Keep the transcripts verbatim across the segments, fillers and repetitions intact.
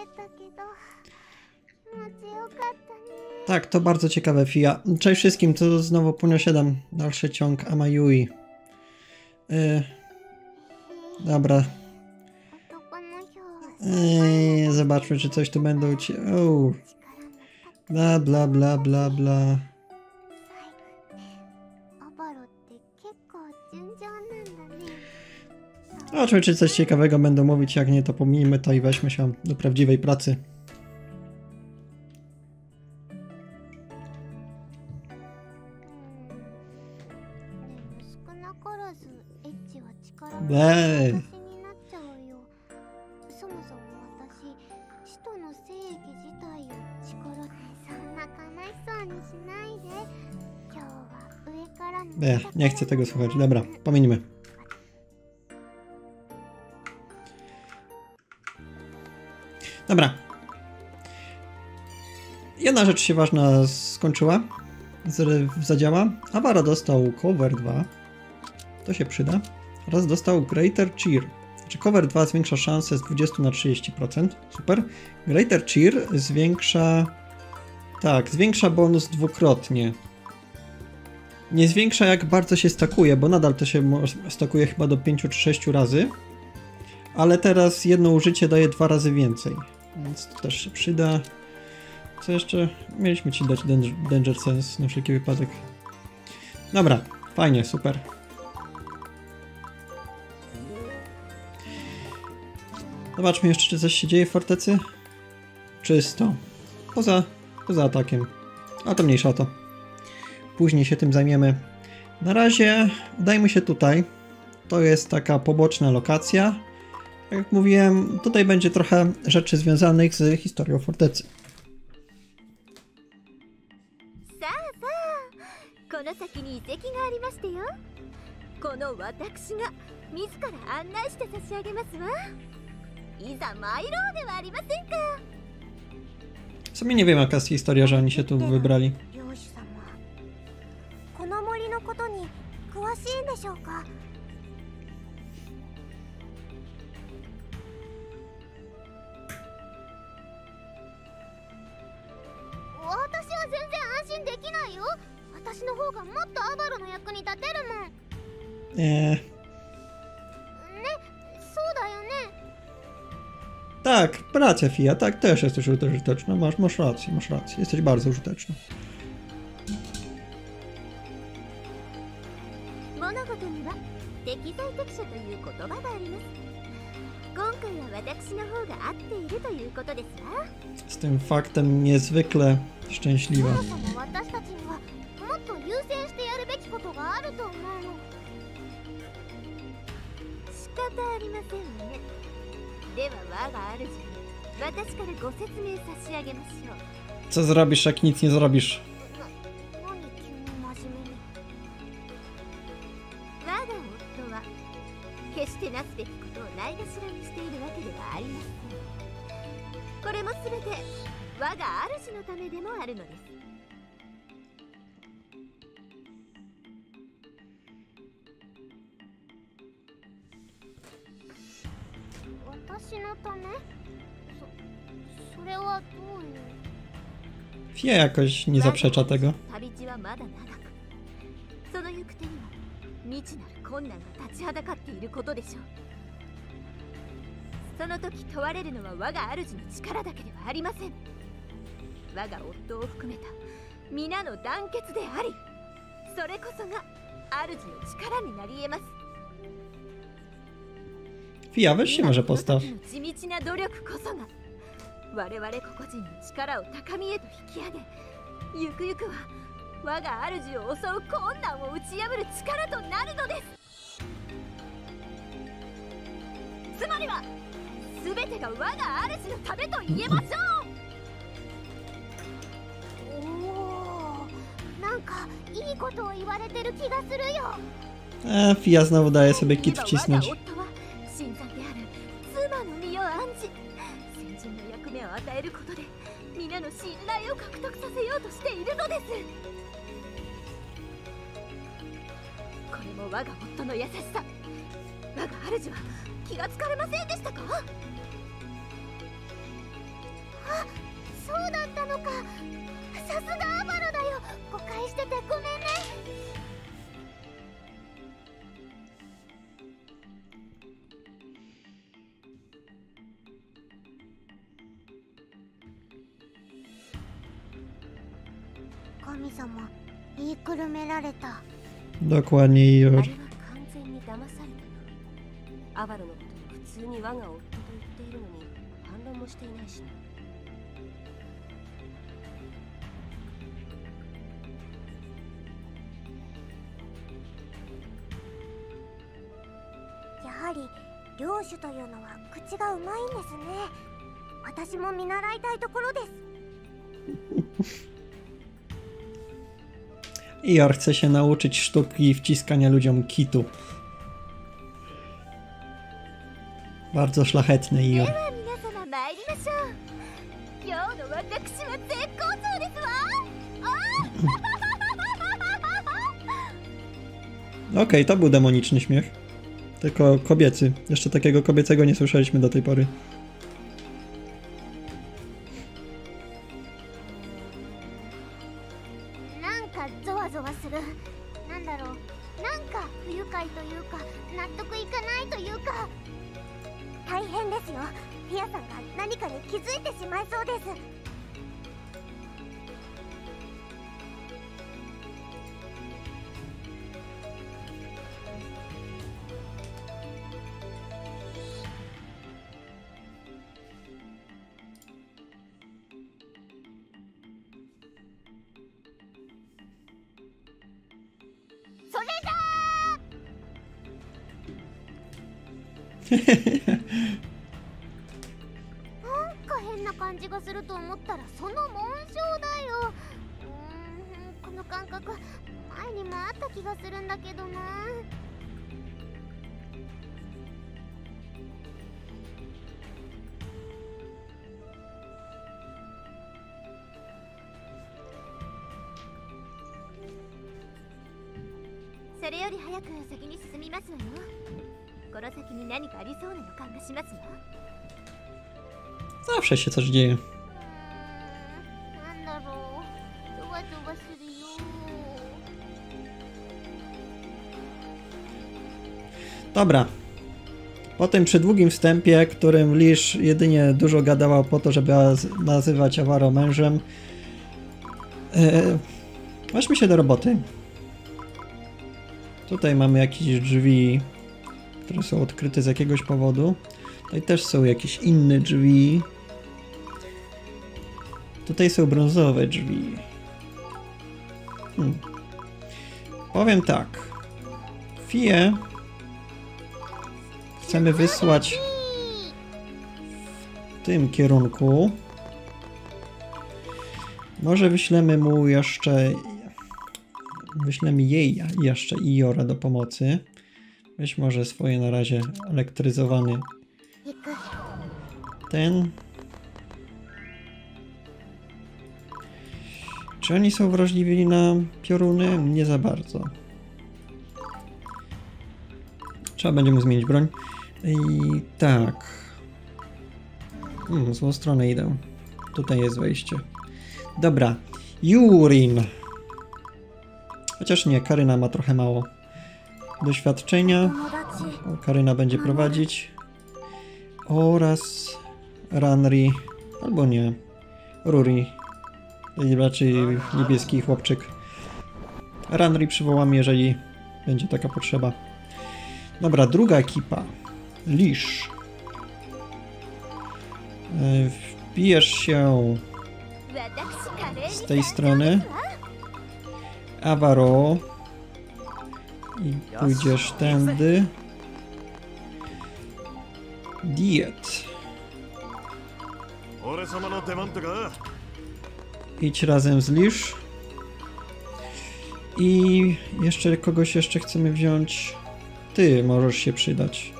Tak, to bardzo ciekawe, Fia. Cześć wszystkim, to znowu Punio siedem, dalszy ciąg Amayui. Yy, dobra. Yy, zobaczmy, czy coś tu będą ci... Oh. Bla, bla, bla, bla, bla. Zobaczmy, czy coś ciekawego będą mówić, jak nie, to pomijmy to i weźmy się do prawdziwej pracy. Eee. Nie, nie chcę tego słuchać. Dobra, pominimy. Dobra. Jedna rzecz się ważna skończyła. Zadziała. Avara dostał cover dwa. To się przyda. Oraz dostał Greater Cheer. Znaczy cover dwa zwiększa szanse z dwudziestu na trzydzieści procent. Super. Greater Cheer zwiększa... Tak, zwiększa bonus dwukrotnie. Nie zwiększa jak bardzo się stakuje, bo nadal to się stakuje chyba do pięciu czy sześciu razy. Ale teraz jedno użycie daje dwa razy więcej. Więc to też się przyda. Co jeszcze? Mieliśmy ci dać Danger, danger Sense na wszelki wypadek. Dobra, fajnie, super. Zobaczmy jeszcze, czy coś się dzieje w fortecy. Czysto. Poza, poza atakiem. A to mniejsza o to. Później się tym zajmiemy. Na razie udajmy się tutaj. To jest taka poboczna lokacja. Tak jak mówiłem, tutaj będzie trochę rzeczy związanych z historią fortecy. W sumie nie wiem, jaka jest historia, że oni się tu wybrali. Nie. Tak, racja, Fia, tak, też jesteś użyteczna. Masz, masz rację, masz rację. Jesteś bardzo użyteczna. Z tym faktem niezwykle szczęśliwa. Co zrobisz, jak nic nie zrobisz? Fia jakoś nie zaprzecza tego. Fia, weź się może postaw. 我々個々人の力を高みへと引き上げ、ゆくゆくは我が主を襲う困難を打ち破る力となるのです。つまりは全てが我が主のためと言えましょう。おお、なんかいいことを言われてる気がするよ。A Fia znowu daje sobie kit wcisnąć. 与えることで皆の信頼を獲得させようとしているのです。これも我が夫の優しさ。我が主は気がつかれませんでしたか？ そうだったのか。さすがアバロだよ。誤解しててごめんね。神様、言いくるめられた。 Dokładnie, Ior. あれは完全に騙されたな。アバロのことを普通に我が夫と言っているのに反論もしていないしな。 やはり領主というのは口がうまいんですね。私も見習いたいところです。 Ior chce się nauczyć sztuki wciskania ludziom kitu. Bardzo szlachetny Ior. では皆様参りましょう。今日の私は絶好調ですわ。あ Okej, to był demoniczny śmiech. Tylko kobiecy. Jeszcze takiego kobiecego nie słyszeliśmy do tej pory. なんかゾワゾワする。なんだろう。なんか不愉快というか納得いかないというか。大変ですよ。ピアさんが何かに気づいてしまいそうです。 それだー。なんか変な感じがすると思ったらその紋章だよ。うーん、この感覚前にもあった気がするんだけどな。それより早く先に進みますわよ。この先に何かありそうな予感がしますわ。 Zawsze się coś dzieje. うーん、なんだろう。ゾワゾワするよ。 Dobra. Po tym przydługim wstępie, którym Lish jedynie dużo gadała po to, żeby nazywać Avaro mężem, yy, weźmy się do roboty. Tutaj mamy jakieś drzwi, które są odkryte z jakiegoś powodu. Tutaj też są jakieś inne drzwi. Tutaj są brązowe drzwi. Hmm. Powiem tak. Fię chcemy wysłać w tym kierunku. Może wyślemy mu jeszcze... Wyślemy jej jeszcze Iora do pomocy. Weź może swoje na razie elektryzowany ten. Czy oni są wrażliwi na pioruny? Nie za bardzo. Trzeba będzie mu zmienić broń. I tak. Hmm, w złą stronę idę. Tutaj jest wejście. Dobra. Jurin. Chociaż nie, Karyna ma trochę mało doświadczenia. O, Karyna będzie prowadzić. Oraz Ranri. Albo nie. Ruri. Raczej niebieski chłopczyk. Ranri przywołam, jeżeli będzie taka potrzeba. Dobra, druga ekipa. Lish. Wbijesz się z tej strony. Avaro. I pójdziesz tędy. Diet. Idź razem z Lish. I jeszcze kogoś jeszcze chcemy wziąć. Ty możesz się przydać.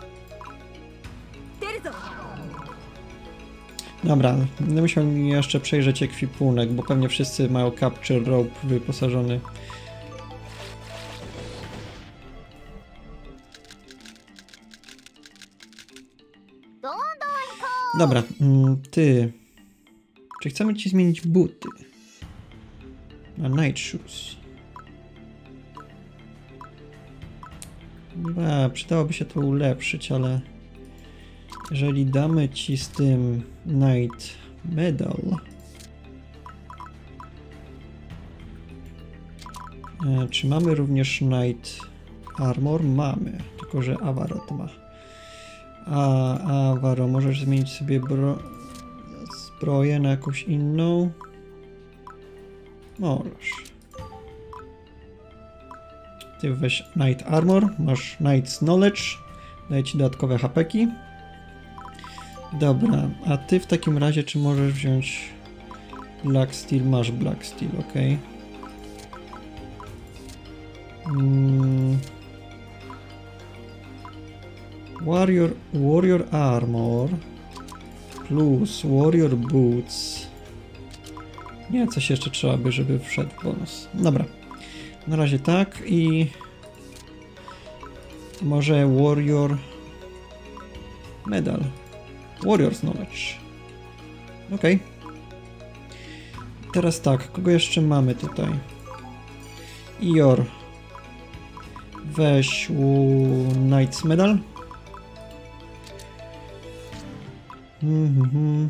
Dobra, będę musiał jeszcze przejrzeć ekwipunek, bo pewnie wszyscy mają capture rope wyposażony. Dobra, ty Czy chcemy ci zmienić buty? Na night shoes. Ba, przydałoby się to ulepszyć, ale jeżeli damy ci z tym night medal, e, czy mamy również night armor? Mamy, tylko że Avarot ma. A Avaro, możesz zmienić sobie bro zbroję na jakąś inną? Możesz. Ty weź Night Armor, masz Knight's Knowledge, daje ci dodatkowe hapeki. Dobra, a ty w takim razie czy możesz wziąć Black Steel? Masz Black Steel, ok. Mm. Warrior, Warrior Armor plus Warrior Boots. Nie, coś jeszcze trzeba by, żeby wszedł w bonus. Dobra. Na razie tak i może Warrior Medal. Warrior's Knowledge. Ok. Teraz tak, kogo jeszcze mamy tutaj? Ior. Weź Knight's Medal. Mhm.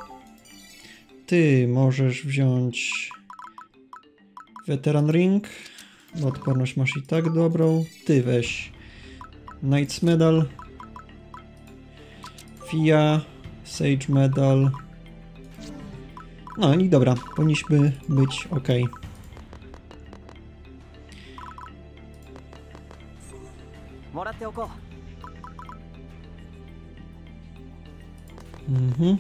Ty możesz wziąć Veteran Ring, bo odporność masz i tak dobrą. Ty weź Knight's Medal, Fia, Sage Medal. No i dobra, powinniśmy być ok. Mhm.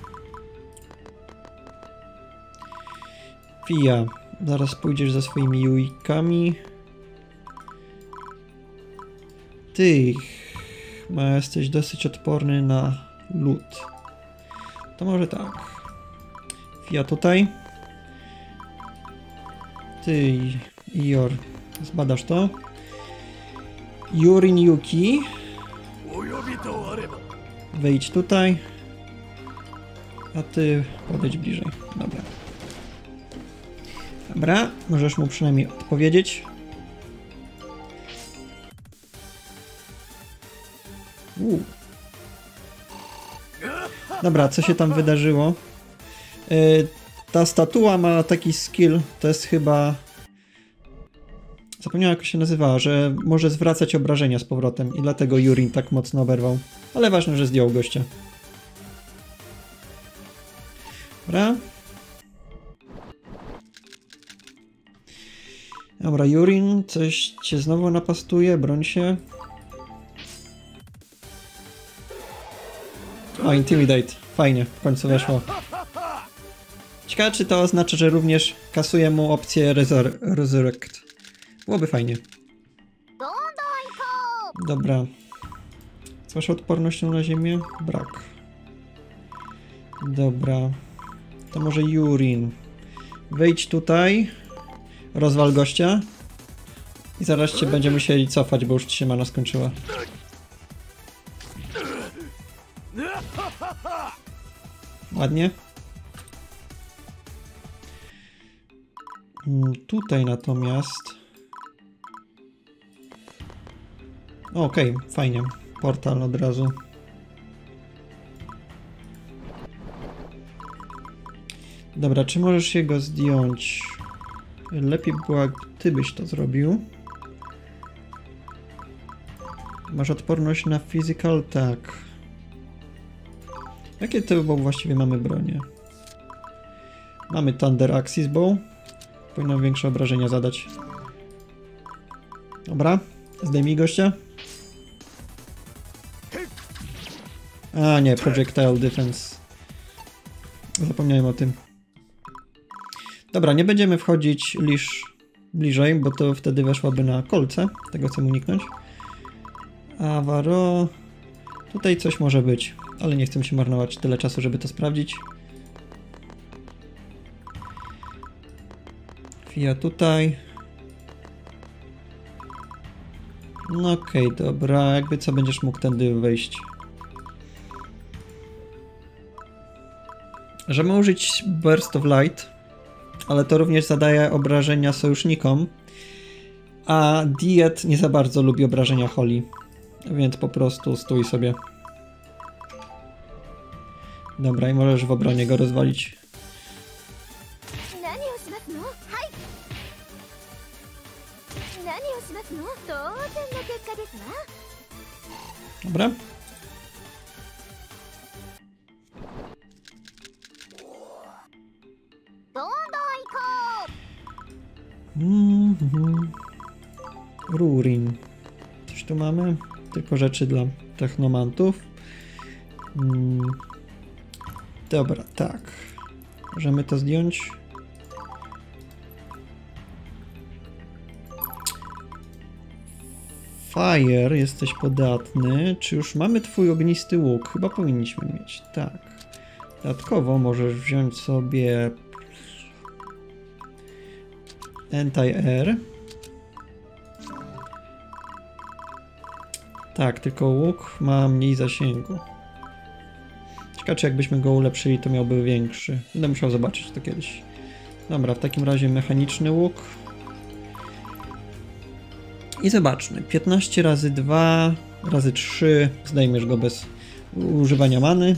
Fia, zaraz pójdziesz za swoimi Yuikami. Ty ma, jesteś dosyć odporny na lód. To może tak. Fia tutaj. Ty, Ior, zbadasz to. Yurin Yuki. Wejdź tutaj. A ty podejdź bliżej. Dobra. Dobra, możesz mu przynajmniej odpowiedzieć. Uu. Dobra, co się tam wydarzyło? Yy, ta statua ma taki skill, to jest chyba... Zapomniałem, jak się nazywała, że może zwracać obrażenia z powrotem i dlatego Yurin tak mocno oberwał. Ale ważne, że zdjął gościa. Dobra. Dobra, Yurin, coś cię znowu napastuje, broń się. O, Intimidate. Fajnie, w końcu weszło. Ciekawe, czy to oznacza, że również kasuje mu opcję Resur Resurrect. Byłoby fajnie. Dobra. Z waszą odpornością na ziemię? Brak. Dobra. To może Yurin. Wejdź tutaj. Rozwal gościa. I zaraz cię będziemy musieli cofać, bo już ci się mana skończyła. Ładnie. Tutaj natomiast... Okej, okay, fajnie. Portal od razu. Dobra, czy możesz jego zdjąć? Lepiej było, jak ty byś to zrobił. Masz odporność na physical? Tak. Jakie to bow właściwie mamy bronie? Mamy Thunder Axis Bow. Powinno większe obrażenia zadać. Dobra, zdejmij gościa. A nie, Projectile Defense. Zapomniałem o tym. Dobra, nie będziemy wchodzić lisz bliżej, bo to wtedy weszłaby na kolce. Tego chcę uniknąć. Avaro. Tutaj coś może być, ale nie chcę się marnować tyle czasu, żeby to sprawdzić. Fia tutaj. No okej, okay, dobra. Jakby co, będziesz mógł tędy wejść. Możemy użyć Burst of Light, ale to również zadaje obrażenia sojusznikom, a Diet nie za bardzo lubi obrażenia Holly, więc po prostu stój sobie. Dobra, i możesz w obronie go rozwalić. Dobra. Mm-hmm. Rurin. Coś tu mamy? Tylko rzeczy dla technomantów. Mm. Dobra, tak. Możemy to zdjąć. Fire, jesteś podatny. Czy już mamy twój ognisty łuk? Chyba powinniśmy mieć, tak. Dodatkowo możesz wziąć sobie Anti-Air. Tak, tylko łuk ma mniej zasięgu. Ciekawe, czy jakbyśmy go ulepszyli, to miałby większy. Będę musiał zobaczyć to kiedyś. Dobra, w takim razie mechaniczny łuk. I zobaczmy. piętnaście razy dwa razy trzy. Zdejmiesz go bez używania many.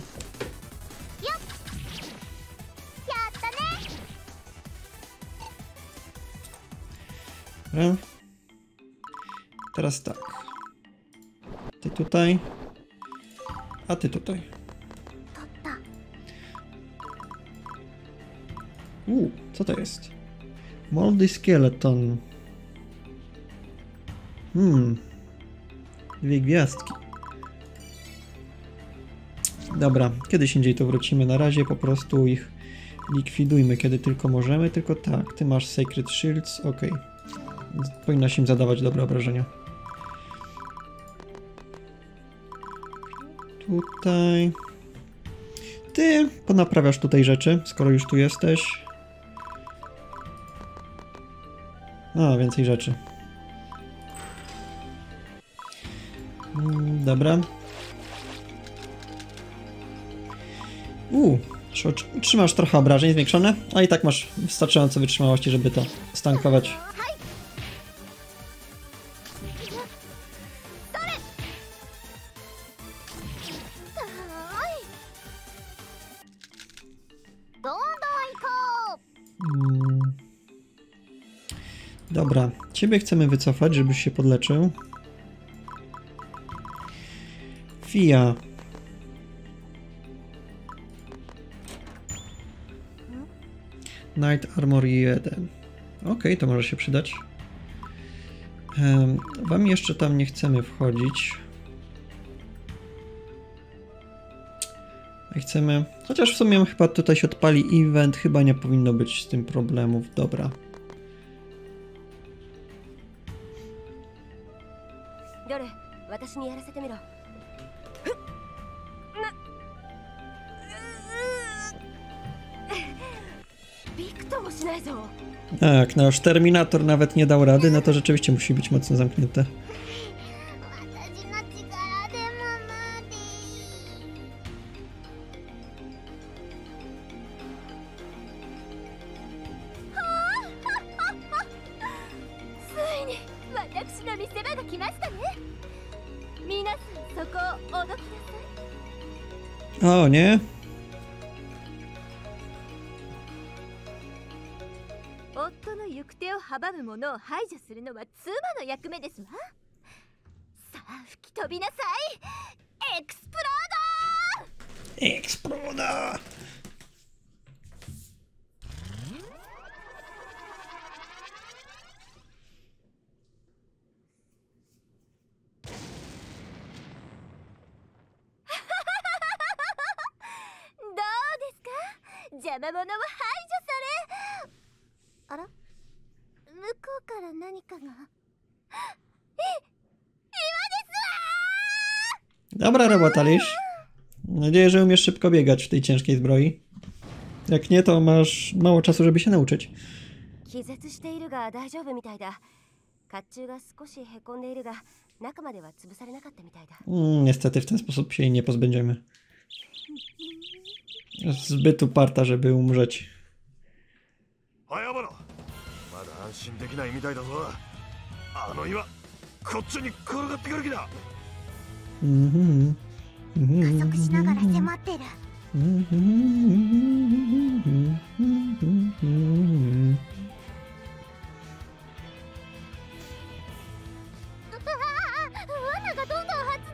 Dobra. Teraz tak. Ty tutaj. A ty tutaj. Uuu, co to jest? Moldy Skeleton. Hmm. Dwie gwiazdki. Dobra, kiedyś indziej to wrócimy. Na razie po prostu ich likwidujmy, kiedy tylko możemy. Tylko tak, ty masz Sacred Shields, ok. Powinnaś im zadawać dobre obrażenia. Tutaj. Ty ponaprawiasz tutaj rzeczy, skoro już tu jesteś. A, więcej rzeczy. Mm, dobra. Uuu, trzymasz trochę obrażeń zwiększone, a i tak masz wystarczająco wytrzymałości, żeby to stankować. Hmm. Dobra, ciebie chcemy wycofać, żebyś się podleczył. Fia. Knight Armor jeden. Ok, to może się przydać. Um, wam jeszcze tam nie chcemy wchodzić. I chcemy... Chociaż w sumie chyba tutaj się odpali event, chyba nie powinno być z tym problemów. Dobra. Tak, nasz Terminator nawet nie dał rady, no to rzeczywiście musi być mocno zamknięte. O nie? Eksploda! Dobra robota, Lish. Mam nadzieję, że umiesz szybko biegać w tej ciężkiej zbroi. Jak nie, to masz mało czasu, żeby się nauczyć. Mm, niestety w ten sposób się jej nie pozbędziemy. Zbyt uparta, żeby umrzeć. 早原まだ安心できないみたいだぞ。あの岩こっちに転がってくる気だ。 Mhm. 加速しながら迫ってる。 罠がどんどん発動しちゃうよ。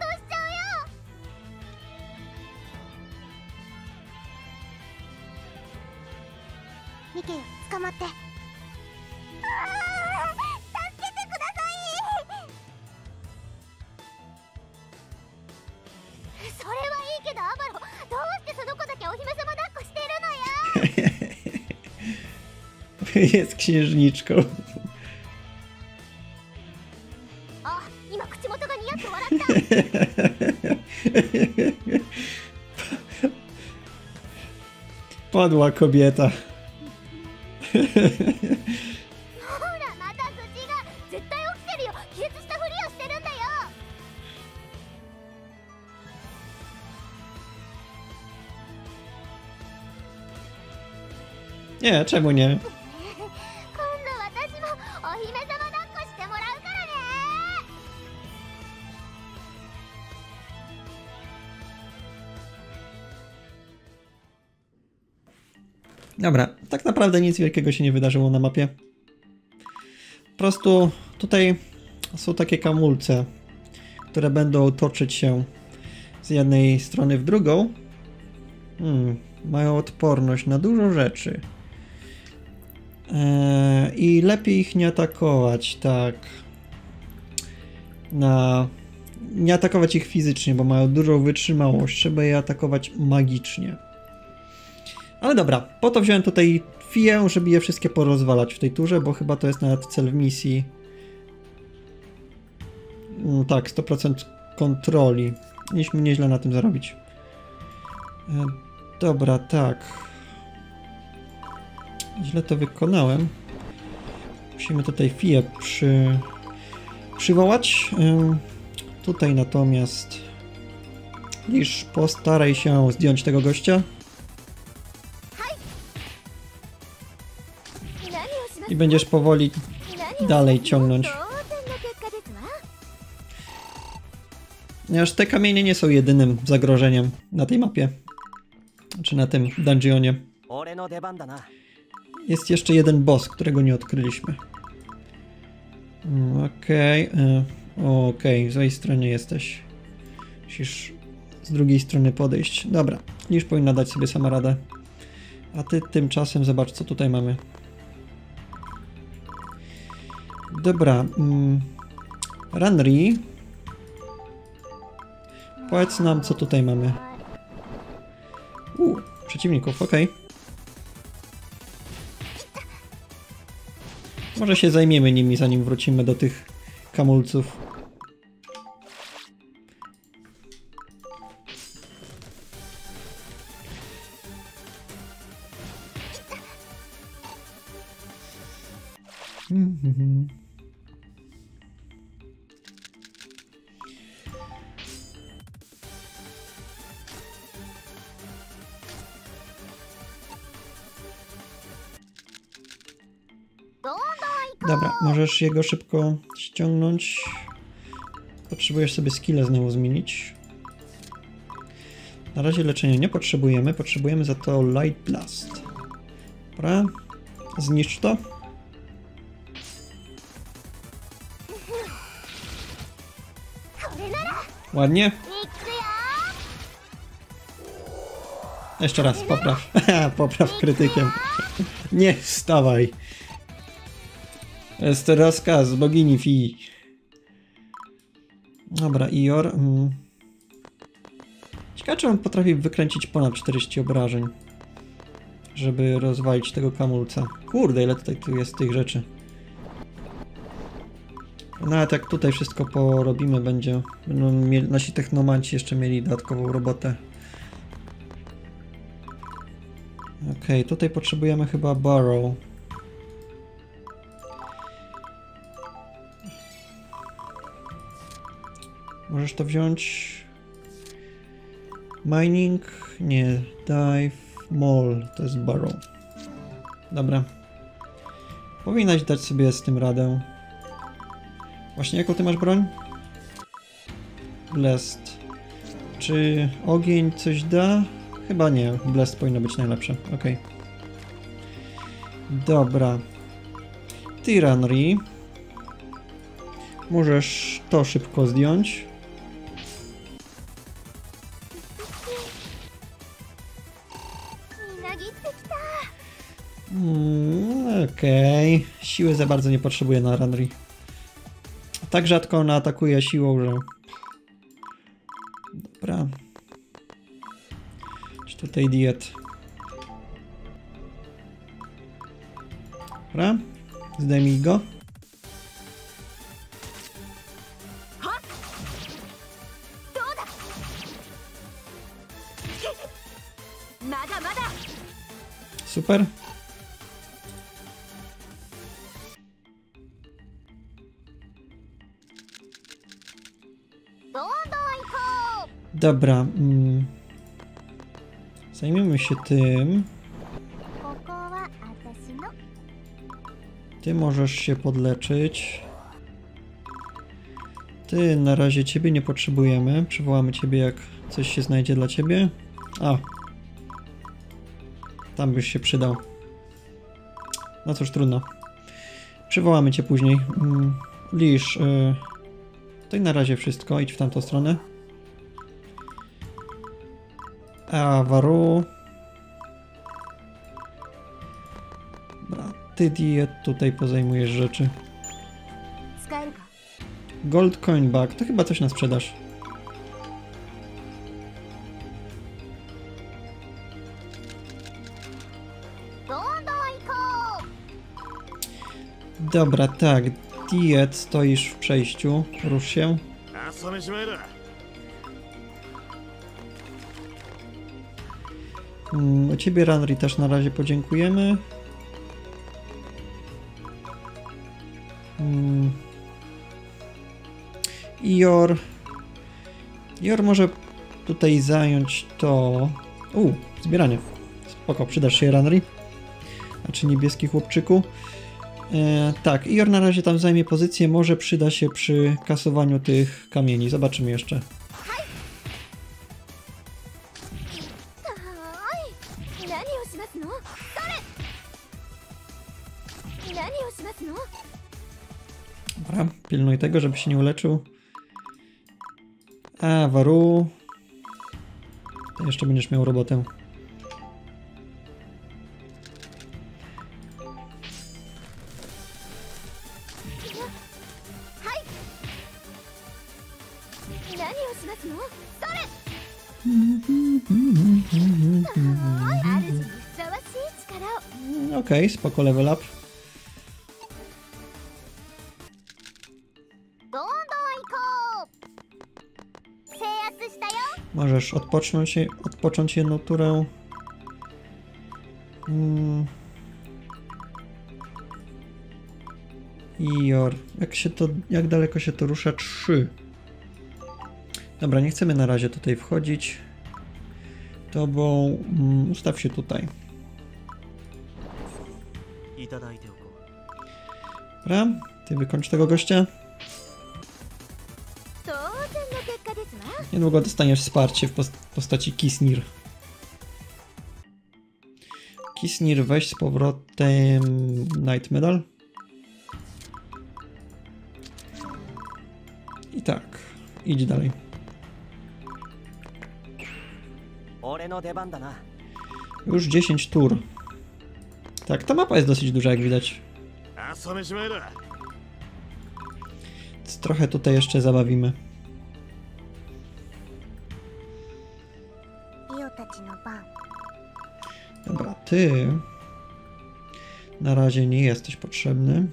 ミケよ、捕まって。ああ、助けてください。それはいいけど、アバロ、どうしてその子だけお姫様抱っこしてるのよ。 Jest księżniczką. あ、今口元がニヤッと笑った。 Padła kobieta. ほら、また寿司が絶対起きてるよ。気絶したふりをしてるんだよ。 Nie, czemu nie? 今度私もお姫様抱っこしてもらうからね。 Dobra, tak naprawdę nic wielkiego się nie wydarzyło na mapie. Po prostu tutaj są takie kamulce, które będą toczyć się z jednej strony w drugą. Hmm, mają odporność na dużo rzeczy. Eee, I lepiej ich nie atakować, tak. Na... Nie atakować ich fizycznie, bo mają dużą wytrzymałość. Trzeba je atakować magicznie. Ale dobra, po to wziąłem tutaj Fiję, żeby je wszystkie porozwalać w tej turze, bo chyba to jest nawet cel w misji. No tak, sto procent kontroli. Mieliśmy nieźle na tym zarobić. E, dobra, tak. Źle to wykonałem. Musimy tutaj Fiję przy... przywołać. E, tutaj natomiast... Lisz, postaraj się zdjąć tego gościa. I będziesz powoli dalej ciągnąć. Ponieważ te kamienie nie są jedynym zagrożeniem na tej mapie. Czy na tym dungeonie. Jest jeszcze jeden boss, którego nie odkryliśmy. Okej. Okay. Okej, okay. Z tej strony jesteś. Musisz z drugiej strony podejść. Dobra. Lisz powinna dać sobie sama radę. A ty tymczasem zobacz, co tutaj mamy. Dobra. Mm. Ranri. Powiedz nam, co tutaj mamy. U, przeciwników, okej. Okay. Może się zajmiemy nimi, zanim wrócimy do tych kamulców. Mm-hmm. Dobra, możesz jego szybko ściągnąć. Potrzebujesz sobie skillę znowu zmienić. Na razie leczenia nie potrzebujemy, potrzebujemy za to Light Blast. Dobra, zniszcz to. Ładnie. Jeszcze raz, popraw. Popraw krytykiem. Nie wstawaj. Jest rozkaz bogini Fi. Dobra, Ior. Mm. Ciekawe, czy on potrafi wykręcić ponad czterdzieści obrażeń, żeby rozwalić tego kamulca. Kurde, ile tutaj tu jest tych rzeczy. Nawet jak tutaj wszystko porobimy, będzie, będą mieli, nasi technomanci jeszcze mieli dodatkową robotę. Okej, okay, tutaj potrzebujemy chyba Barrow. Możesz to wziąć. Mining? Nie. Dive. Mall, to jest Barrow. Dobra. Powinnaś dać sobie z tym radę. Właśnie jaką ty masz broń? Blast. Czy ogień coś da? Chyba nie. Blast powinno być najlepsze. Ok. Dobra. Tyranry. Możesz to szybko zdjąć. Mm, Okej. Okay. Siły za bardzo nie potrzebuje na Ranry. Tak rzadko ona atakuje siłą, że... Dobra. Czy tutaj diet? Dobra. Zdejmij go. Super. Dobra. Mm. Zajmiemy się tym. Ty możesz się podleczyć. Ty na razie ciebie nie potrzebujemy. Przywołamy ciebie, jak coś się znajdzie dla ciebie. A. Tam byś się przydał. No cóż, trudno. Przywołamy cię później. Mm. Lisz. Y to i na razie wszystko. Idź w tamtą stronę. A Waru. Dobra, ty diet tutaj pozajmujesz rzeczy. Gold coin bag, to chyba coś na sprzedaż. Dobra, tak. Diet, stoisz w przejściu. Rusz się. Mm, o ciebie, Ranry, też na razie podziękujemy. Mm. Ior. Ior może tutaj zająć to... U, zbieranie. Spoko, przydasz się, Ranry. Znaczy niebieski chłopczyku. E, tak, Ior na razie tam zajmie pozycję. Może przyda się przy kasowaniu tych kamieni. Zobaczymy jeszcze. Dobra, pilnuj tego, żeby się nie uleczył. A, Waru. To jeszcze będziesz miał robotę. Okej, okay, spoko, level up. Możesz odpocząć, odpocząć jedną turę. Hmm. Ior. Jak się to, jak daleko się to rusza? Trzy. Dobra, nie chcemy na razie tutaj wchodzić. Tobą um, ustaw się tutaj. Dobra, ty wykończ tego gościa. Niedługo dostaniesz wsparcie w postaci Kisnir. Kisnir, weź z powrotem Night Medal. I tak, idź dalej. Już dziesięć tur. Tak, ta mapa jest dosyć duża, jak widać. Więc trochę tutaj jeszcze zabawimy. Dobra, ty na razie nie jesteś potrzebny.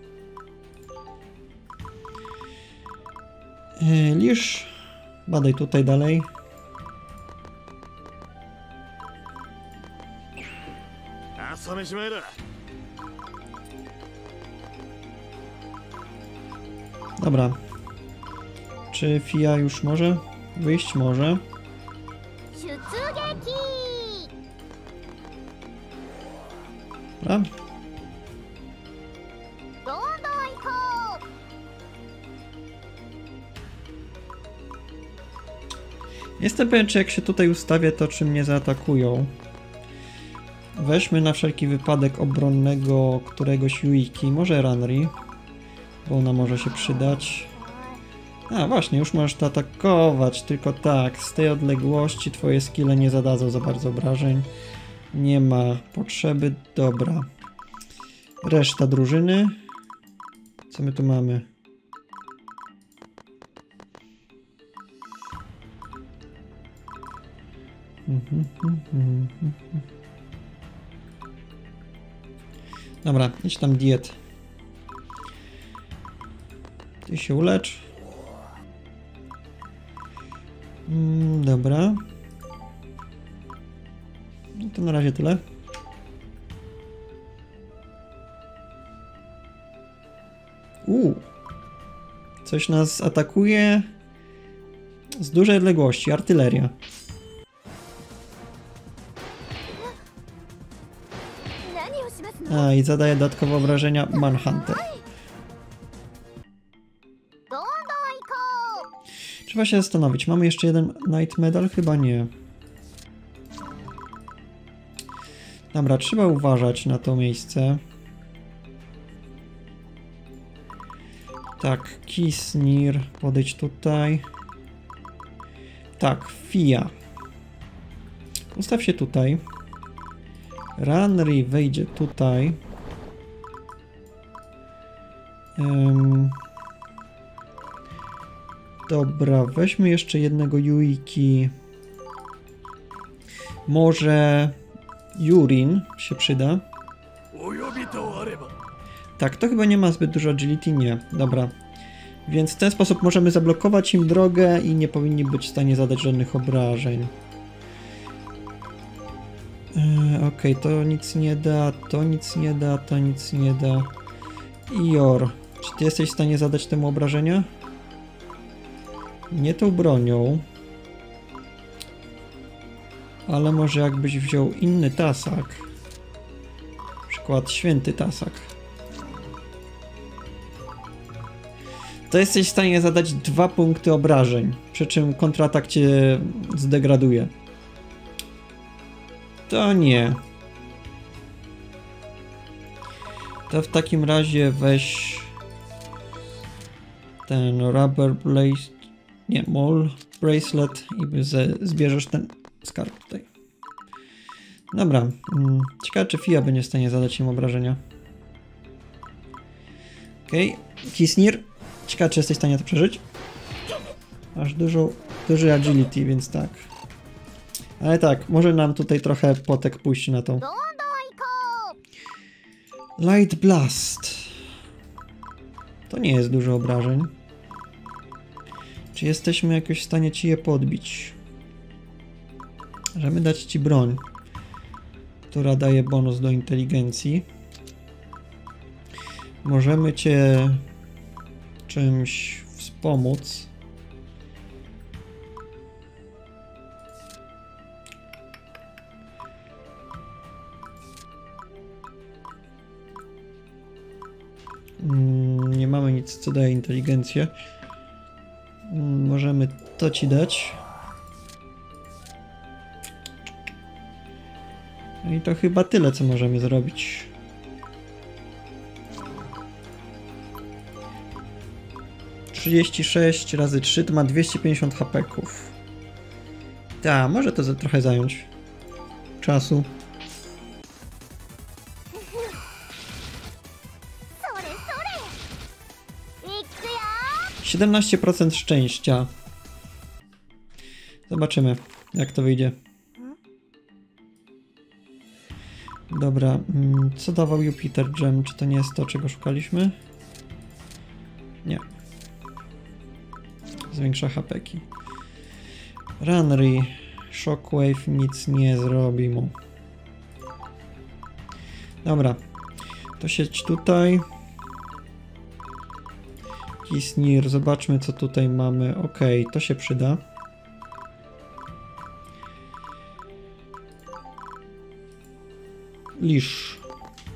Lisz, badaj tutaj dalej. Dobra. Czy Fia już może wyjść? Może. Dobra. どんどん行こう。 Jestem pewien, czy jak się tutaj ustawię, to czy mnie zaatakują. Weźmy na wszelki wypadek obronnego któregoś Yuiki, może Ranri, bo ona może się przydać. A właśnie, już możesz to atakować, tylko tak, z tej odległości twoje skille nie zadadzą za bardzo obrażeń. Nie ma potrzeby, dobra. Reszta drużyny. Co my tu mamy? Dobra, idź tam diet. Ty się ulecz. Mm, dobra. No to na razie tyle. Uuu. Coś nas atakuje z dużej odległości. Artyleria. 何をしますの？ A, i zadaje dodatkowe obrażenia Manhunter. どんどん行こう。 Trzeba się zastanowić. Mamy jeszcze jeden Knight Medal? Chyba nie. Dobra, trzeba uważać na to miejsce. Tak, Kisnir, podejdź tutaj. Tak, Fia. Ustaw się tutaj. Ranri wejdzie tutaj. Um, dobra, weźmy jeszcze jednego Yuiki. Może Yurin się przyda. Tak, to chyba nie ma zbyt dużo agility, nie. Dobra. Więc w ten sposób możemy zablokować im drogę i nie powinni być w stanie zadać żadnych obrażeń. Yy, Okej, okay, to nic nie da, to nic nie da, to nic nie da. Ior, czy ty jesteś w stanie zadać temu obrażenia? Nie tą bronią. Ale może jakbyś wziął inny tasak. Na przykład święty tasak. To jesteś w stanie zadać dwa punkty obrażeń, przy czym kontratak cię zdegraduje. To nie. To w takim razie weź ten rubber blaze, nie, mole bracelet i zbierzesz ten skarb tutaj. Dobra. Ciekawe, czy Fia będzie w stanie zadać im obrażenia. Okej. Okay. Kisnir. Ciekawe, czy jesteś w stanie to przeżyć? Masz dużo, duży agility, więc tak. Ale tak, może nam tutaj trochę potek pójść na tą. Light Blast. To nie jest dużo obrażeń. Czy jesteśmy jakoś w stanie ci je podbić? Możemy dać ci broń, która daje bonus do inteligencji. Możemy cię czymś wspomóc. Nie mamy nic, co daje inteligencję. Możemy to ci dać. No i to chyba tyle, co możemy zrobić. trzydzieści sześć razy trzy to ma dwieście pięćdziesiąt hapeków. Tak, może to za trochę zająć czasu. siedemnaście procent szczęścia. Zobaczymy, jak to wyjdzie. Dobra, co dawał Jupiter Gem? Czy to nie jest to, czego szukaliśmy? Nie. Zwiększa hapeki. Ranri. Shockwave nic nie zrobi mu. Dobra. To siedź tutaj. Kisnir. Zobaczmy, co tutaj mamy. Ok, to się przyda. Lisz.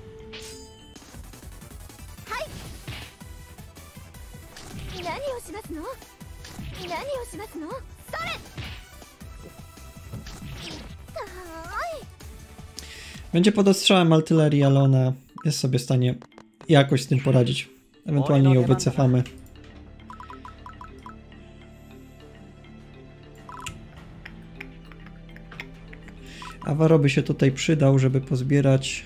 しますの？それ。痛い。 Będzie pod ostrzałem artylerii, ale ona jest sobie w stanie jakoś z tym poradzić. Ewentualnie ją wycofamy. Avaro by się tutaj przydał, żeby pozbierać.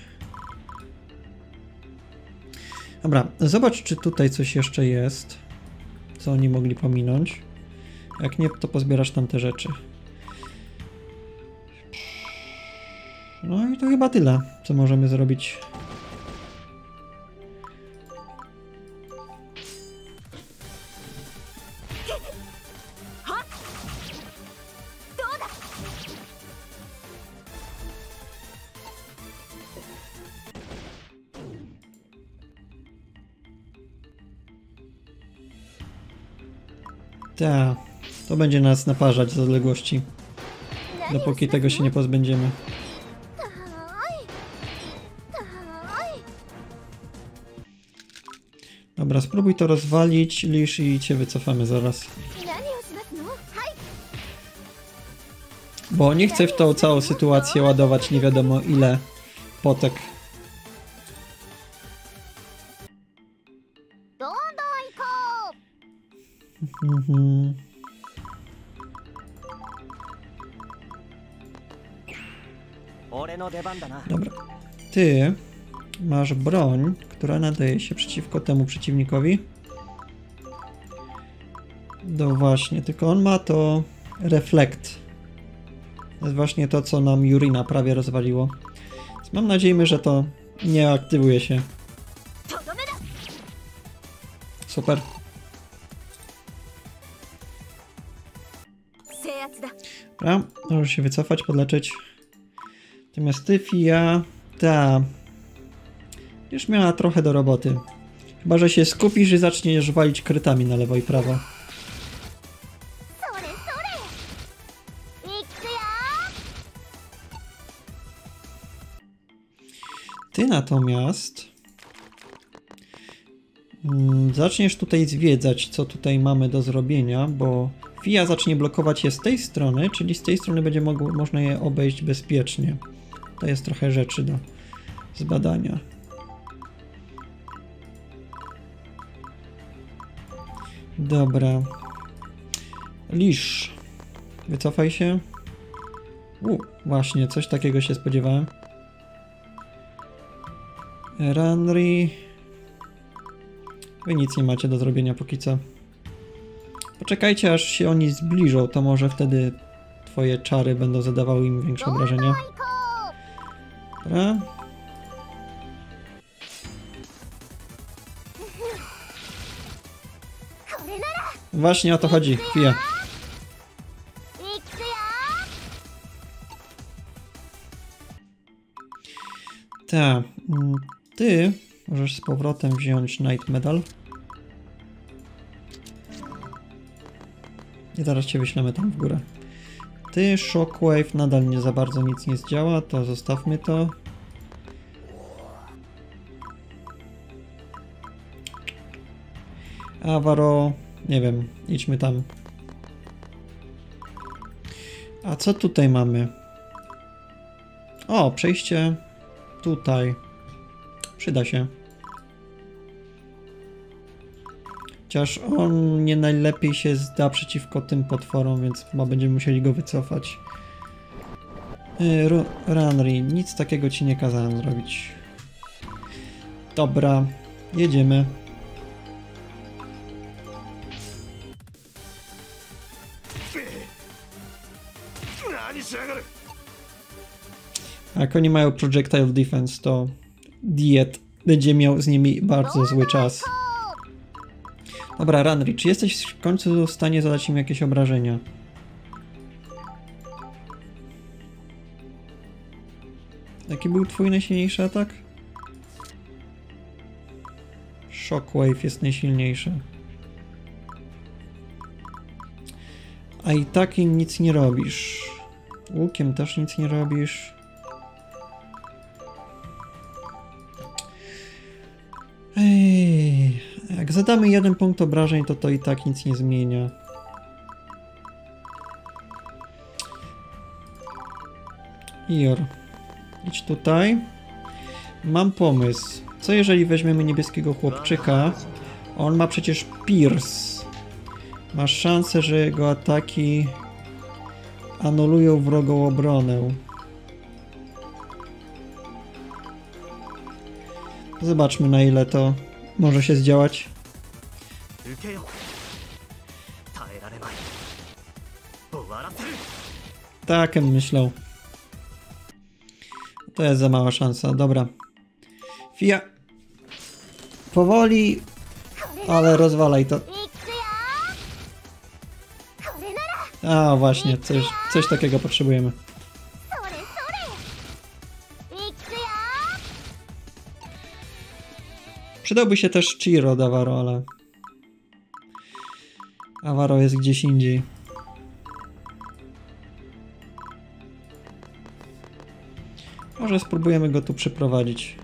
Dobra, zobacz, czy tutaj coś jeszcze jest, co oni mogli pominąć. Jak nie, to pozbierasz tam te rzeczy. No i to chyba tyle, co możemy zrobić. Tak, to będzie nas naparzać z odległości, dopóki tego się nie pozbędziemy. Dobra, spróbuj to rozwalić, Lisz, i cię wycofamy zaraz. Bo nie chcę w tą całą sytuację ładować nie wiadomo ile potek. Mhm. Dobra. Ty masz broń, która nadaje się przeciwko temu przeciwnikowi. No właśnie, tylko on ma to reflekt. To jest właśnie to, co nam Yurina prawie rozwaliło. Więc mam nadzieję, że to nie aktywuje się. Super. Dobra, możesz się wycofać, podleczyć. Natomiast ty, Fia, ta już miała trochę do roboty. Chyba że się skupisz i zaczniesz walić krytami na lewo i prawo. Ty natomiast mm, zaczniesz tutaj zwiedzać, co tutaj mamy do zrobienia, bo Fia zacznie blokować je z tej strony, czyli z tej strony będzie mogło, można je obejść bezpiecznie. To jest trochę rzeczy do zbadania. Dobra. Lisz. Wycofaj się. U, właśnie, coś takiego się spodziewałem. Ranri. Wy nic nie macie do zrobienia póki co. Poczekajcie, aż się oni zbliżą, to może wtedy twoje czary będą zadawały im większe obrażenia. Dobra. Właśnie o to chodzi, Fia. Tak, ty możesz z powrotem wziąć Night Medal. I zaraz cię wyślemy tam w górę. Ty, Shockwave, nadal nie za bardzo nic nie zdziała, to zostawmy to. Avaro, nie wiem, idźmy tam. A co tutaj mamy? O, przejście tutaj. Przyda się. Chociaż on nie najlepiej się zda przeciwko tym potworom, więc chyba będziemy musieli go wycofać. Yy, Ranri, nic takiego ci nie kazałem zrobić. Dobra, jedziemy. Jak oni mają Projectile Defense, to Diet będzie miał z nimi bardzo zły czas. Dobra, Ranri, czy jesteś w końcu w stanie zadać im jakieś obrażenia? Jaki był twój najsilniejszy atak? Shockwave jest najsilniejszy. A i tak im nic nie robisz. Łukiem też nic nie robisz. Ej, jak zadamy jeden punkt obrażeń, to to i tak nic nie zmienia. Ior, idź tutaj. Mam pomysł. Co jeżeli weźmiemy niebieskiego chłopczyka? On ma przecież Pierce. Masz szansę, że jego ataki anulują wrogą obronę. Zobaczmy, na ile to może się zdziałać. Tak, myślał. To jest za mała szansa. Dobra. Fia. Powoli, ale rozwalaj to. A, właśnie, coś, coś takiego potrzebujemy. Przydałby się też Chiro od Avaro, ale... Avaro jest gdzieś indziej. Może spróbujemy go tu przyprowadzić.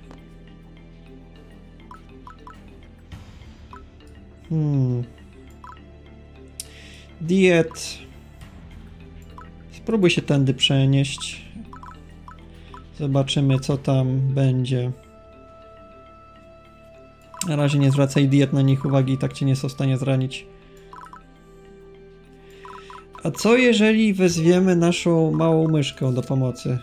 Hmm. Diet. Spróbuj się tędy przenieść. Zobaczymy, co tam będzie. Na razie nie zwracaj diet na nich uwagi, i tak cię nie są w stanie zranić. A co jeżeli wezwiemy naszą małą myszkę do pomocy?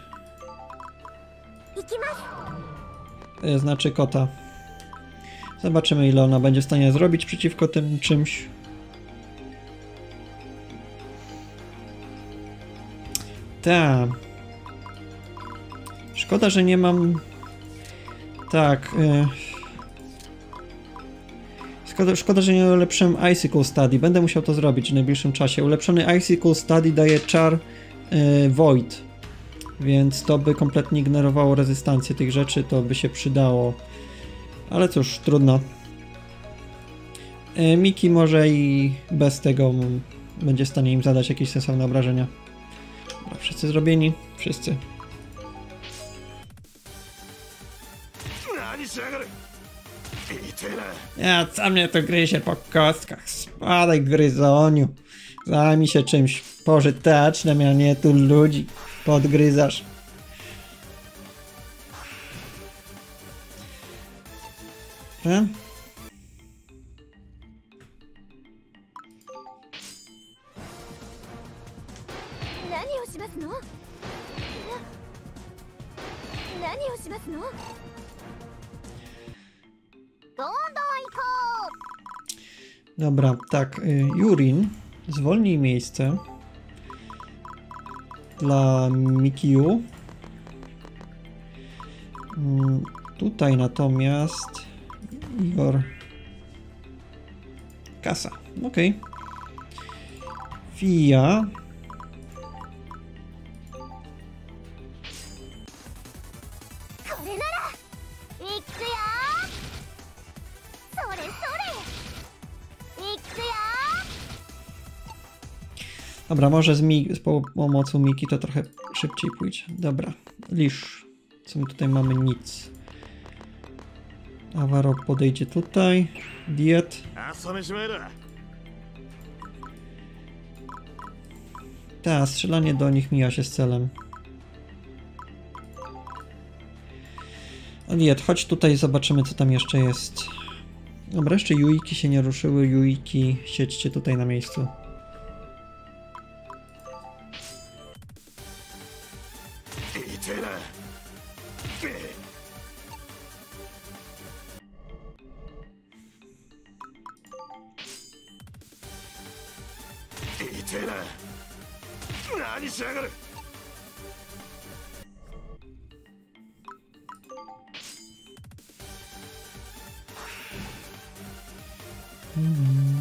To znaczy kota. Zobaczymy, ile ona będzie w stanie zrobić przeciwko tym czymś. Tak. Szkoda, że nie mam... Tak. Y... Szkoda, szkoda, że nie ulepszyłem Icicle Study. Będę musiał to zrobić w najbliższym czasie. Ulepszony Icicle Study daje czar y, Void. Więc to by kompletnie ignorowało rezystancję tych rzeczy. To by się przydało. Ale cóż, trudno. Y, Miki może i bez tego będzie w stanie im zadać jakieś sensowne obrażenia. Dobra, wszyscy zrobieni? Wszyscy. Ja, co mnie to gryzie po kostkach? Spadaj, gryzoniu. Zajmij się czymś pożytecznym, a nie tu ludzi podgryzasz. E? Dobra, tak, Yurin, zwolnij miejsce dla Mikiu. Tutaj natomiast Igor Kasa, ok. Fia. Dobra, może z, Mi z pomocą Miki to trochę szybciej pójdzie. Dobra, Lisz. Co my tutaj mamy? Nic. Avaro podejdzie tutaj. Diet. Tak, strzelanie do nich mija się z celem. O, Diet, chodź tutaj, zobaczymy, co tam jeszcze jest. Dobra, jeszcze Yuiki się nie ruszyły. Yuiki, siedźcie tutaj na miejscu. Hmm.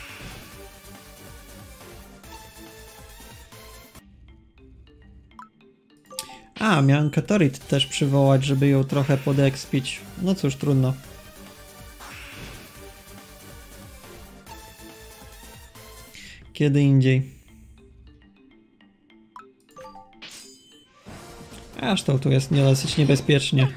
A, miałem Katorit też przywołać, żeby ją trochę podekspić. No cóż, trudno. Kiedy indziej. Aż to tu jest nie dosyć niebezpiecznie.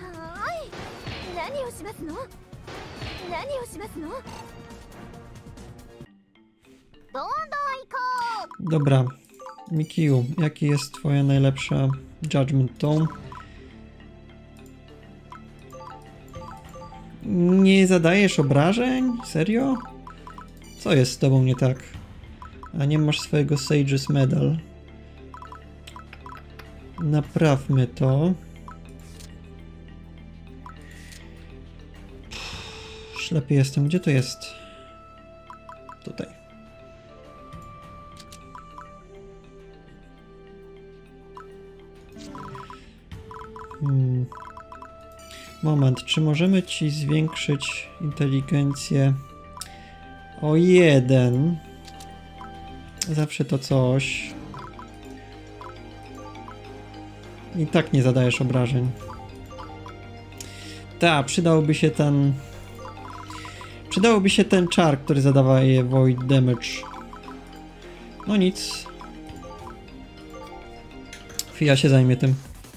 Dobra, Mikiu, jaki jest twoja najlepsza Judgment Tome. Nie zadajesz obrażeń? Serio? Co jest z tobą nie tak? A nie masz swojego Sage's Medal. Naprawmy to. Ślepy jestem. Gdzie to jest? Tutaj. Hmm. Moment, czy możemy ci zwiększyć inteligencję o jeden? Zawsze to coś. I tak nie zadajesz obrażeń. Ta, przydałby się ten... Przydałoby się ten czar, który zadaje Void Damage. No nic. Fia się zajmie tym.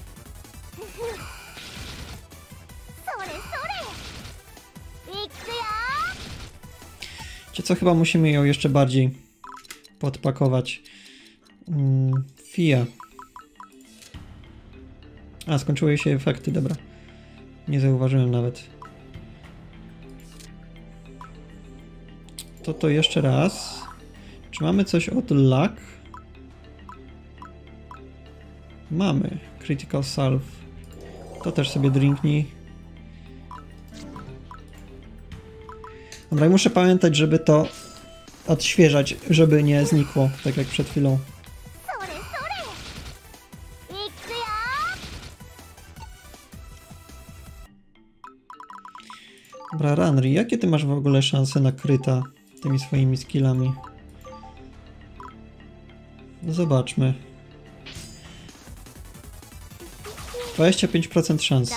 Wiecie co, chyba musimy ją jeszcze bardziej podpakować. Mm, Fia. A, skończyły się efekty, dobra. Nie zauważyłem nawet. To to jeszcze raz. Czy mamy coś od luck? Mamy. Critical Salve. To też sobie drinknij. Dobra, i muszę pamiętać, żeby to odświeżać, żeby nie znikło, tak jak przed chwilą. Dobra, Ranri, jakie ty masz w ogóle szanse na kryta tymi swoimi skillami? No zobaczmy. dwadzieścia pięć procent szansy.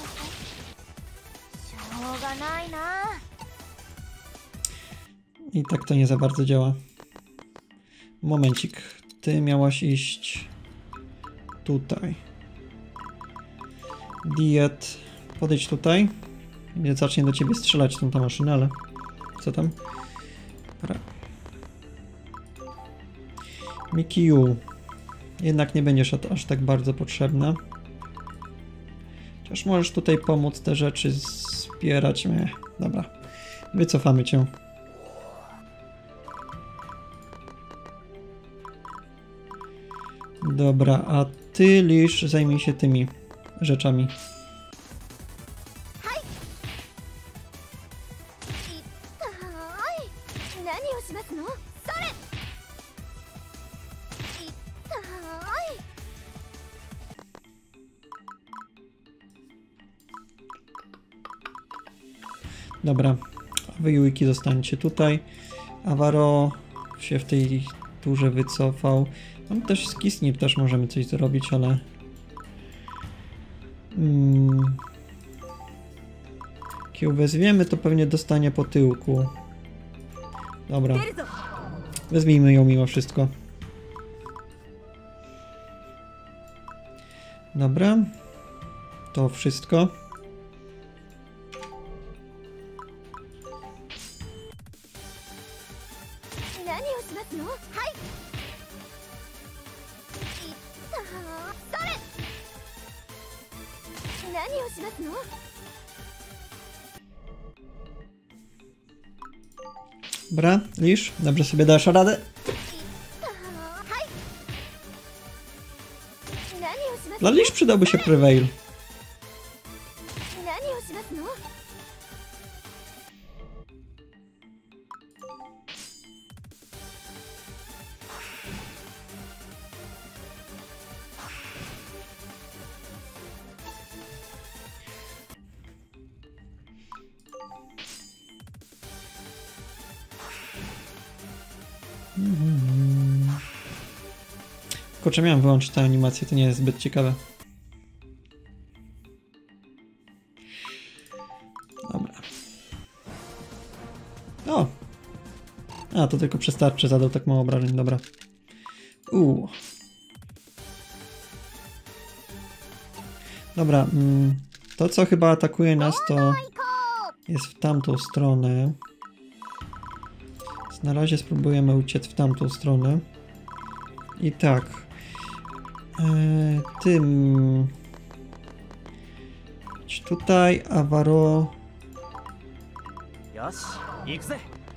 I tak to nie za bardzo działa. Momencik. Ty miałaś iść tutaj. Diet. Podejdź tutaj. Nie zacznie do ciebie strzelać tą ta maszyna, ale co tam? Dobra. Mikiu. Jednak nie będziesz aż tak bardzo potrzebna. Chociaż możesz tutaj pomóc te rzeczy zbierać. Nie. Dobra. Wycofamy cię. Dobra, a ty, Lisz, zajmij się tymi rzeczami. Dobra, wy Yuiki zostańcie tutaj. Avaro się w tej turze wycofał. Mam też z Kisnir też możemy coś zrobić, ale... Hmm. Jak ją wezwiemy, to pewnie dostanie po tyłku. Dobra. Wezwijmy ją mimo wszystko. Dobra. To wszystko. Dobra, Lisz, dobrze sobie dasz radę. Dla Lisz przydałby się Prevail. Kurczę, miałem wyłączyć tę animację, to nie jest zbyt ciekawe. Dobra. O! A, to tylko przez tarczę zadał tak mało obrażeń, dobra. Uuu. Dobra, mm, to co chyba atakuje nas to jest w tamtą stronę. Na razie spróbujemy uciec w tamtą stronę. I tak. Eee, tym... Idź tutaj, Avaro... よし行くぜ。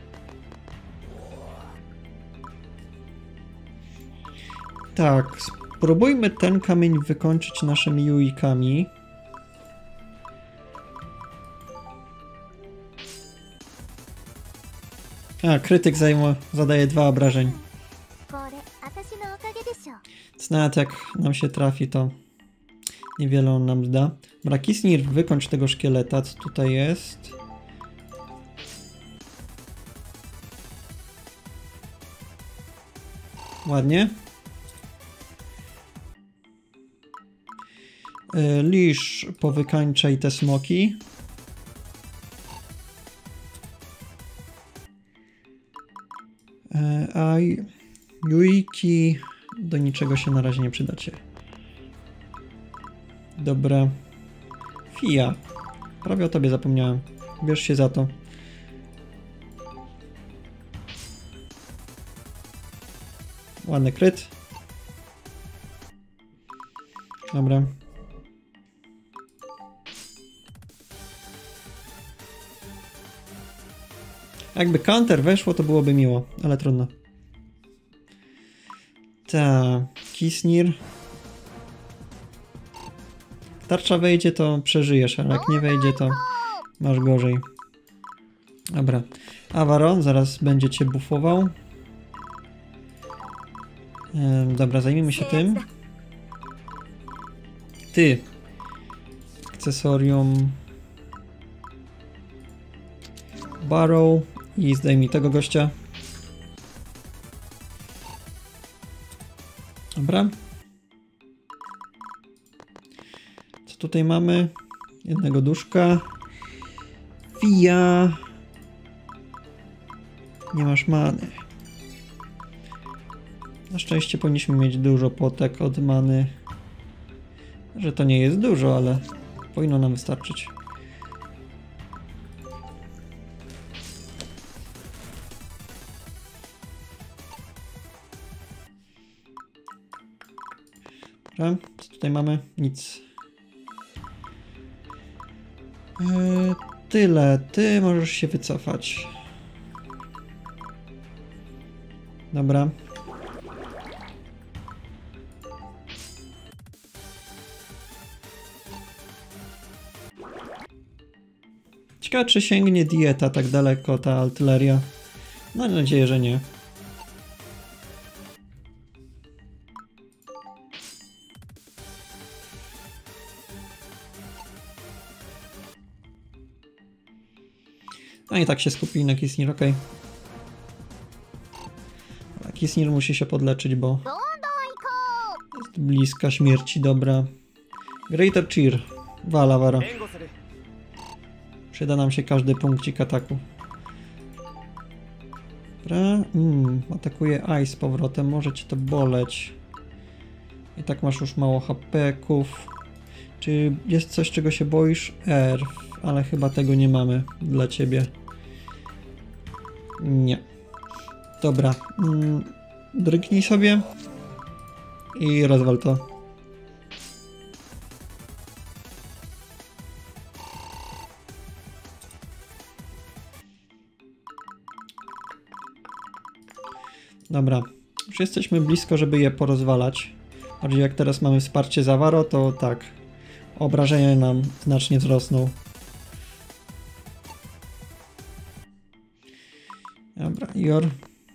Tak, spróbujmy ten kamień wykończyć naszymi Yuikami. A, krytyk zajmuje, zadaje dwa obrażeń. これ私のおかげでしょ。 Więc nawet jak nam się trafi, to niewiele on nam da. Dobra, Kisnir, wykończ tego szkieleta, co tutaj jest. Ładnie. Yy, Lisz, powykańczaj te smoki. Yy, a Yuiki do niczego się na razie nie przydacie. Dobra. Fia. Prawie o tobie zapomniałem. Bierz się za to. Ładny kryt. Dobra. Jakby counter weszło, to byłoby miło, ale trudno. Ta, Kisnir. Jak tarcza wejdzie, to przeżyjesz, ale jak nie wejdzie, to masz gorzej. Dobra. Avaro zaraz będzie cię buffował. Ehm, dobra, zajmijmy się tym. Ty. Akcesorium. Barrow. I zdejmij tego gościa. Dobra. Co tutaj mamy? Jednego duszka. Fia. Nie masz many. Na szczęście powinniśmy mieć dużo potek od many. Że to nie jest dużo, ale powinno nam wystarczyć. Dobra, co tutaj mamy? Nic. Eee, tyle. Ty możesz się wycofać. Dobra. Ciekawe, czy sięgnie dieta tak daleko, ta artyleria. Mam nadzieję, że nie. A i tak się skupili na Kisnir, okej. Okay. Kisnir musi się podleczyć, bo jest bliska śmierci, dobra. Greater Cheer. Wala, wara. Przyda nam się każdy punkcik ataku. Dobra. Mm, atakuje Ice z powrotem, może cię to boleć. I tak masz już mało hapeków. Czy jest coś, czego się boisz? R, ale chyba tego nie mamy dla ciebie. Nie. Dobra. Mm, dryknij sobie i rozwal to. Dobra. Już jesteśmy blisko, żeby je porozwalać. Bardziej jak teraz mamy wsparcie z Avaro, to tak. Obrażenia nam znacznie wzrosną. Dobra, Jor.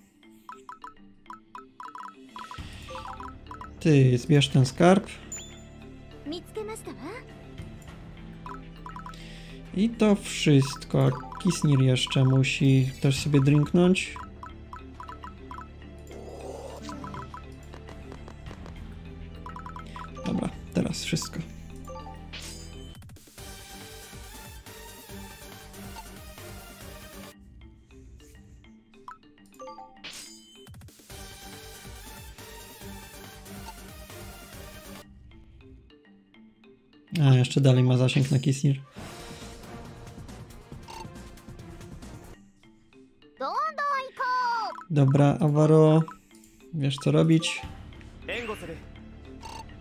Ty, zbierz ten skarb. I to wszystko. Kisnir jeszcze musi też sobie drinknąć. Dobra, teraz wszystko. A, jeszcze dalej ma zasięg na Kisnir. Dobra, Avaro. Wiesz co robić.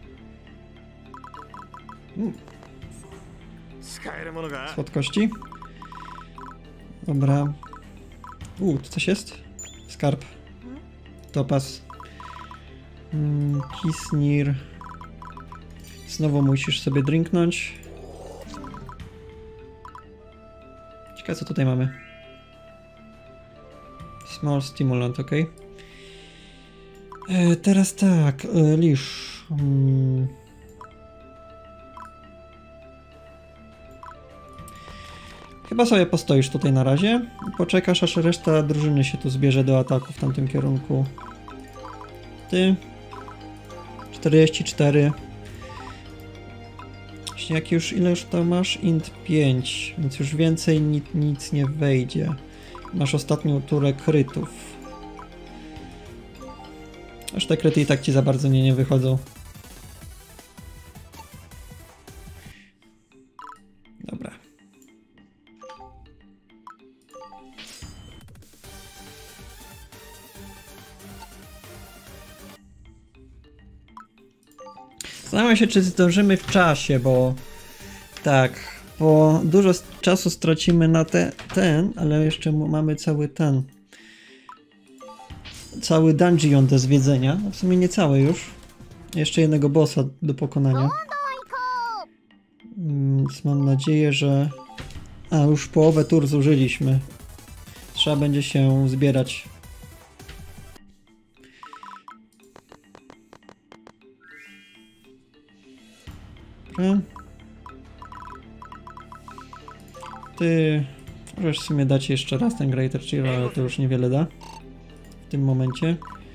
Mm, 使えるものが słodkości. Dobra. U, tu coś jest? Skarb. Topaz. Mm, Kisnir. Znowu musisz sobie drinknąć. Ciekawe, co tutaj mamy. Small stimulant, ok. E, teraz tak, e, Lisz. Hmm. Chyba sobie postoisz tutaj na razie. Poczekasz, aż reszta drużyny się tu zbierze do ataku w tamtym kierunku. Ty. czterdzieści cztery. Właśnie jak już, ile już to masz? Int pięć, więc już więcej nic, nic nie wejdzie. Masz ostatnią turę krytów. Aż te kryty i tak ci za bardzo nie, nie wychodzą. Dobra. Zastanawiam się, czy zdążymy w czasie, bo tak, bo dużo czasu stracimy na te, ten, ale jeszcze mamy cały ten, cały dungeon do zwiedzenia, a w sumie nie cały już, jeszcze jednego bossa do pokonania, więc mam nadzieję, że, a już połowę tur zużyliśmy, trzeba będzie się zbierać. Ty możesz w sumie dać jeszcze raz ten Greater Cheer, ale to już niewiele da w tym momencie.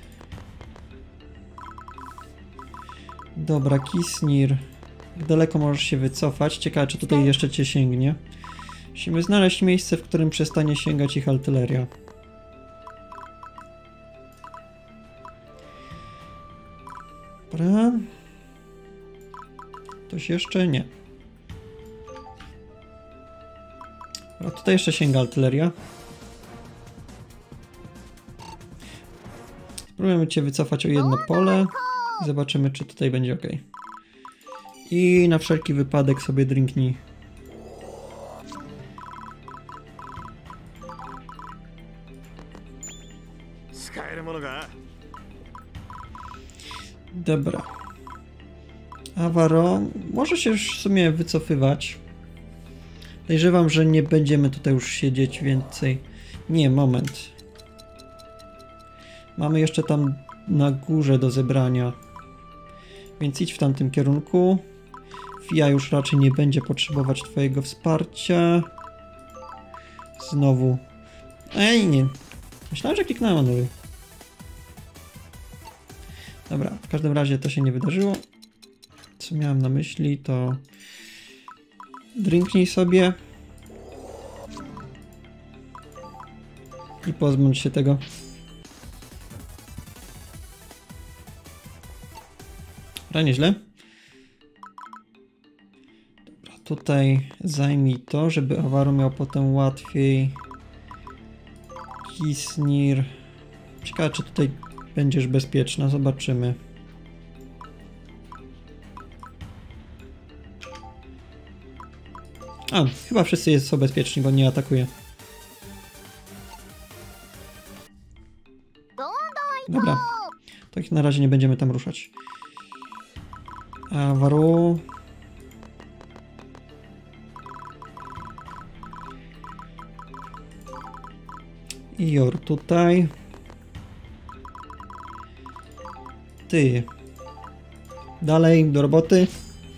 Dobra, Kisnir. Jak daleko możesz się wycofać? Ciekawe, czy tutaj jeszcze cię sięgnie. Musimy znaleźć miejsce, w którym przestanie sięgać ich artyleria. Dobra. Ktoś jeszcze? Nie. A tutaj jeszcze sięga artyleria. Spróbujemy cię wycofać o jedno pole i zobaczymy, czy tutaj będzie ok. I na wszelki wypadek sobie drinknij. Dobra. Avaro może się już w sumie wycofywać. Podejrzewam, że nie będziemy tutaj już siedzieć więcej. Nie, moment. Mamy jeszcze tam na górze do zebrania. Więc idź w tamtym kierunku. Fia już raczej nie będzie potrzebować twojego wsparcia. Znowu. Ej, nie. Myślałem, że kliknąłem anuluj. Dobra, w każdym razie to się nie wydarzyło. Co miałem na myśli, to drinknij sobie i pozbądź się tego. Dobra, nieźle. Dobra, tutaj zajmij to, żeby Avaro miał potem łatwiej. Kisnir. Ciekawe, czy tutaj będziesz bezpieczna, zobaczymy. A, chyba wszyscy są bezpieczni, bo nie atakuje. Dobra, tak na razie nie będziemy tam ruszać. Avaro. I Jor tutaj. Ty. Dalej, do roboty.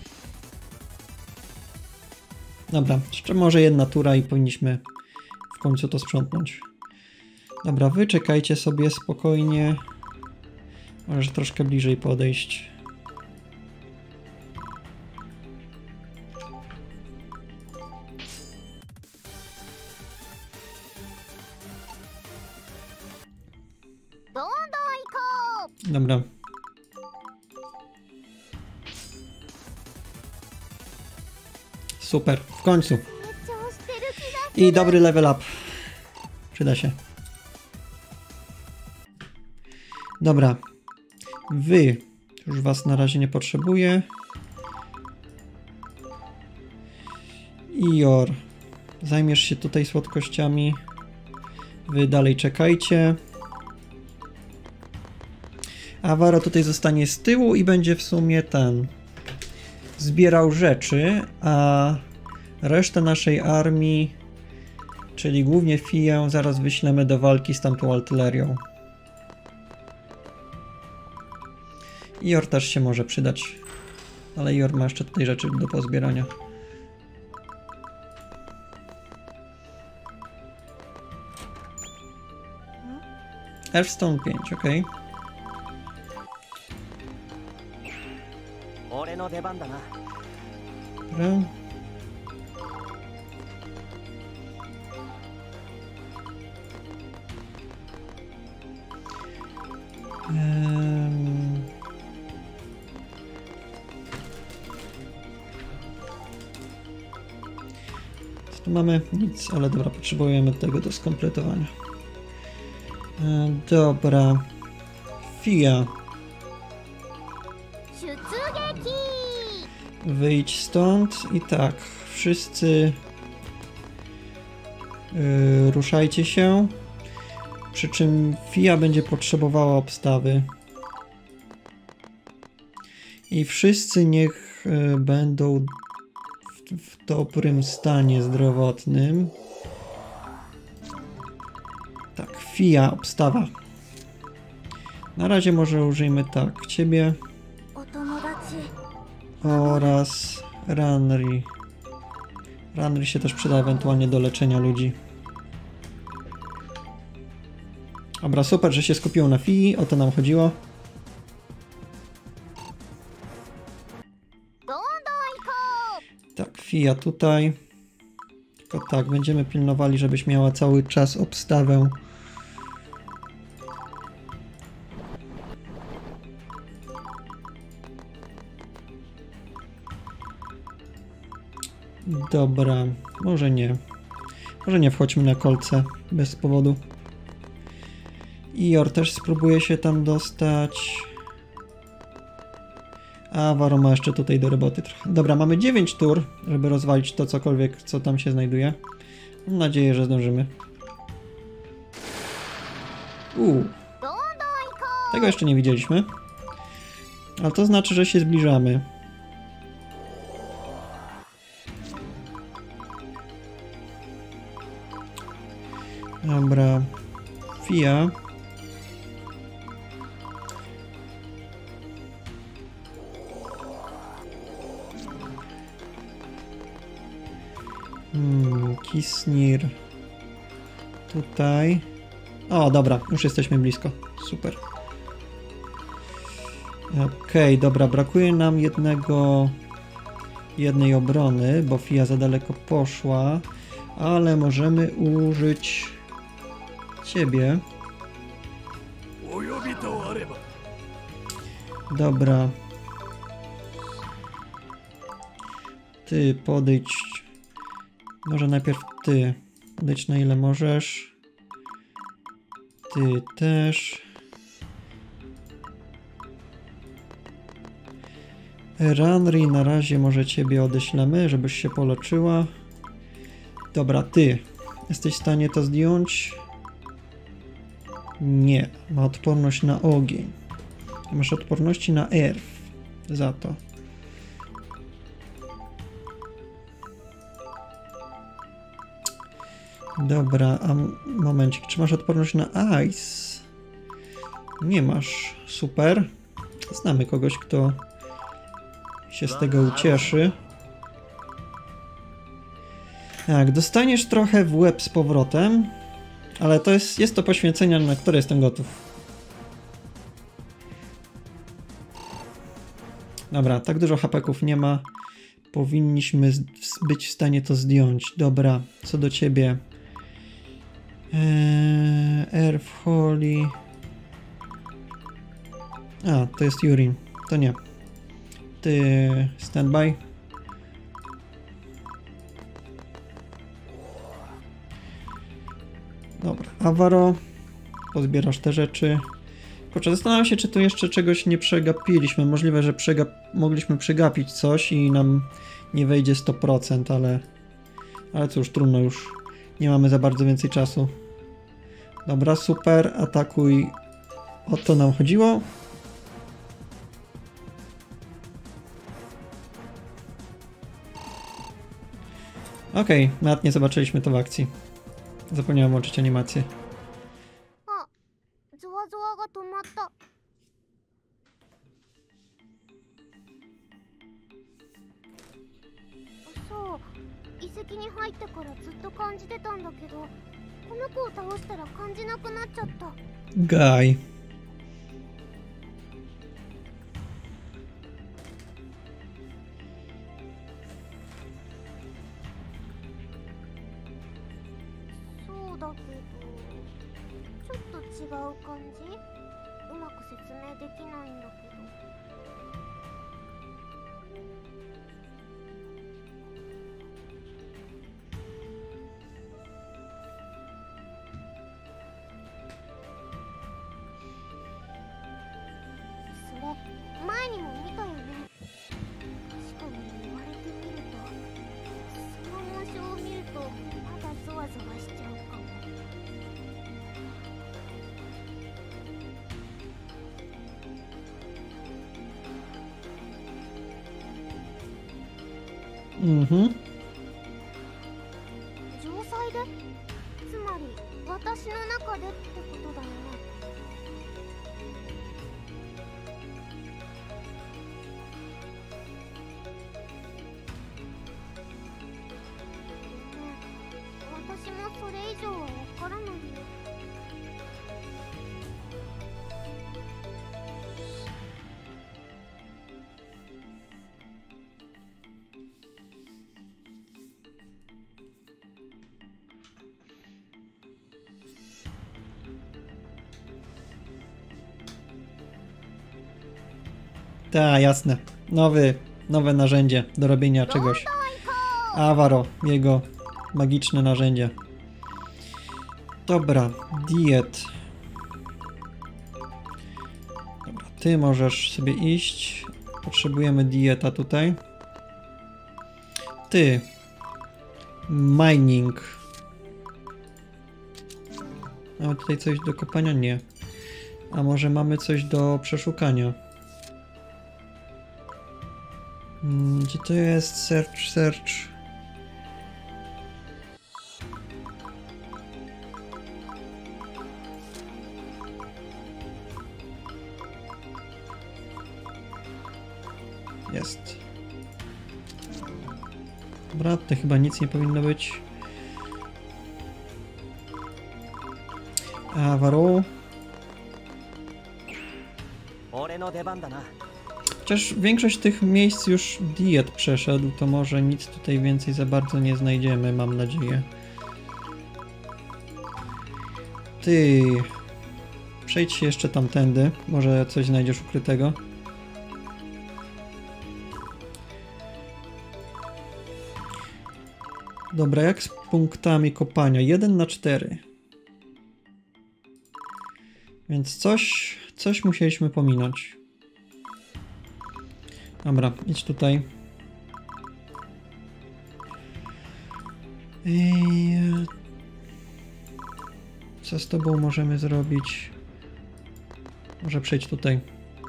Dobra, jeszcze może jedna tura i powinniśmy w końcu to sprzątnąć. Dobra, wy czekajcie sobie spokojnie. Może troszkę bliżej podejść. Dobra. Super, w końcu. I dobry level up. Przyda się. Dobra. Wy. Już was na razie nie potrzebuję. Ior, zajmiesz się tutaj słodkościami. Wy dalej czekajcie. Avaro tutaj zostanie z tyłu i będzie w sumie ten zbierał rzeczy, a resztę naszej armii, czyli głównie Fiję, zaraz wyślemy do walki z tamtą artylerią. Ior też się może przydać, ale Ior ma jeszcze tutaj rzeczy do pozbierania. Elfstone pięć, ok. 俺の出番だな。 Dobra. Ehm. Co tu mamy? Nic, ale dobra, potrzebujemy tego do skompletowania. E, dobra. Fia. Wyjdź stąd i tak, wszyscy yy, ruszajcie się, przy czym Fia będzie potrzebowała obstawy i wszyscy niech yy, będą w, w dobrym stanie zdrowotnym. Tak, Fia, obstawa. Na razie może użyjmy tak, ciebie oraz Ranri. Ranri się też przyda ewentualnie do leczenia ludzi. Dobra, super, że się skupiło na Fii, o to nam chodziło. Tak, Fia tutaj. Tylko tak, będziemy pilnowali, żebyś miała cały czas obstawę. Dobra, może nie. Może nie wchodźmy na kolce bez powodu. Ior też spróbuje się tam dostać. A Avaro ma jeszcze tutaj do roboty trochę. Dobra, mamy dziewięć tur, żeby rozwalić to cokolwiek, co tam się znajduje. Mam nadzieję, że zdążymy. Uuu. Tego jeszcze nie widzieliśmy. Ale to znaczy, że się zbliżamy. Dobra. Fia. Hmm, Kisnir. Tutaj. O, dobra, już jesteśmy blisko. Super. Okej, okay, dobra, brakuje nam jednego jednej obrony, bo Fia za daleko poszła, ale możemy użyć ciebie. Dobra. Ty podejdź. Może najpierw ty. Podejdź na ile możesz. Ty też. Ranri na razie może ciebie odeślemy, żebyś się poleczyła. Dobra, ty. Jesteś w stanie to zdjąć? Nie. Ma odporność na ogień. Masz odporności na erf. Za to. Dobra, a momencik. Czy masz odporność na ice? Nie masz. Super. Znamy kogoś, kto się z tego ucieszy. Tak, dostaniesz trochę w łeb z powrotem, ale to jest, jest to poświęcenie, na które jestem gotów. Dobra, tak dużo hapeków nie ma. Powinniśmy być w stanie to zdjąć. Dobra, co do ciebie. Eee, Erf Holy. A, to jest Yurin. To nie. Ty standby. Dobra, Avaro. Pozbierasz te rzeczy. Kurczę, zastanawiam się, czy tu jeszcze czegoś nie przegapiliśmy. Możliwe, że przegap mogliśmy przegapić coś i nam nie wejdzie sto procent, ale Ale cóż, trudno już. Nie mamy za bardzo więcej czasu. Dobra, super, atakuj. O to nam chodziło. Okej, okay, nawet nie zobaczyliśmy to w akcji. Zapomniałem włączyć animację. あ、ゾワゾワが止まった。そう、遺跡に入ってからずっと感じてたんだけど、この子を倒したら感じなくなっちゃった。 Gaj. そうだけど、ちょっと違う感じ？うまく説明できないんだけど。それ、前にも見たよね。確かに言われてみると、その紋章を見るとまだゾワゾワしちゃうかも。 Mhm. 城塞で？つまり私の中でってことだよね。ねえ、私もそれ以上はわからないよ。 Tak, jasne. Nowy, nowe narzędzie do robienia czegoś. Avaro, jego magiczne narzędzie. Dobra, diet. Dobra, ty możesz sobie iść. Potrzebujemy dieta tutaj. Ty. Mining. Mamy tutaj coś do kopania? Nie. A może mamy coś do przeszukania? Gdzie to jest? Search, search. Jest. Dobra, to chyba nic nie powinno być. Avaro. 俺の出番だな。 Chociaż większość tych miejsc już diet przeszedł, to może nic tutaj więcej za bardzo nie znajdziemy, mam nadzieję. Ty... Przejdź się jeszcze tamtędy, może coś znajdziesz ukrytego. Dobra, jak z punktami kopania? jeden na cztery. Więc coś, coś musieliśmy pominąć. Dobra, idź tutaj. I... Co z tobą możemy zrobić? Może przejdź tutaj.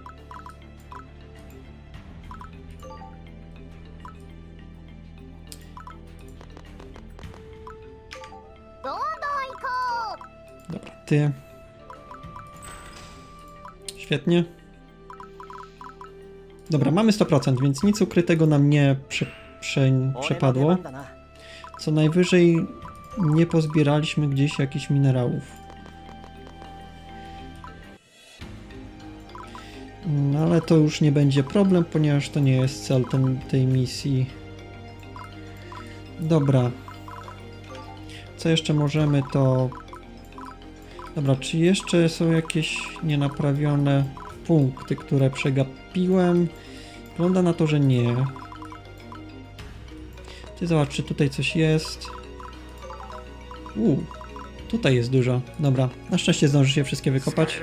Dobra, ty. Świetnie. Dobra, mamy sto procent, więc nic ukrytego nam nie prze, prze, przepadło. Co najwyżej nie pozbieraliśmy gdzieś jakichś minerałów. No ale to już nie będzie problem, ponieważ to nie jest cel ten, tej misji. Dobra. Co jeszcze możemy to... Dobra, czy jeszcze są jakieś nienaprawione punkty, które przegapiłem? Wygląda na to, że nie. Ty zobacz, czy tutaj coś jest. Uuu, tutaj jest dużo. Dobra, na szczęście zdąży się wszystkie wykopać.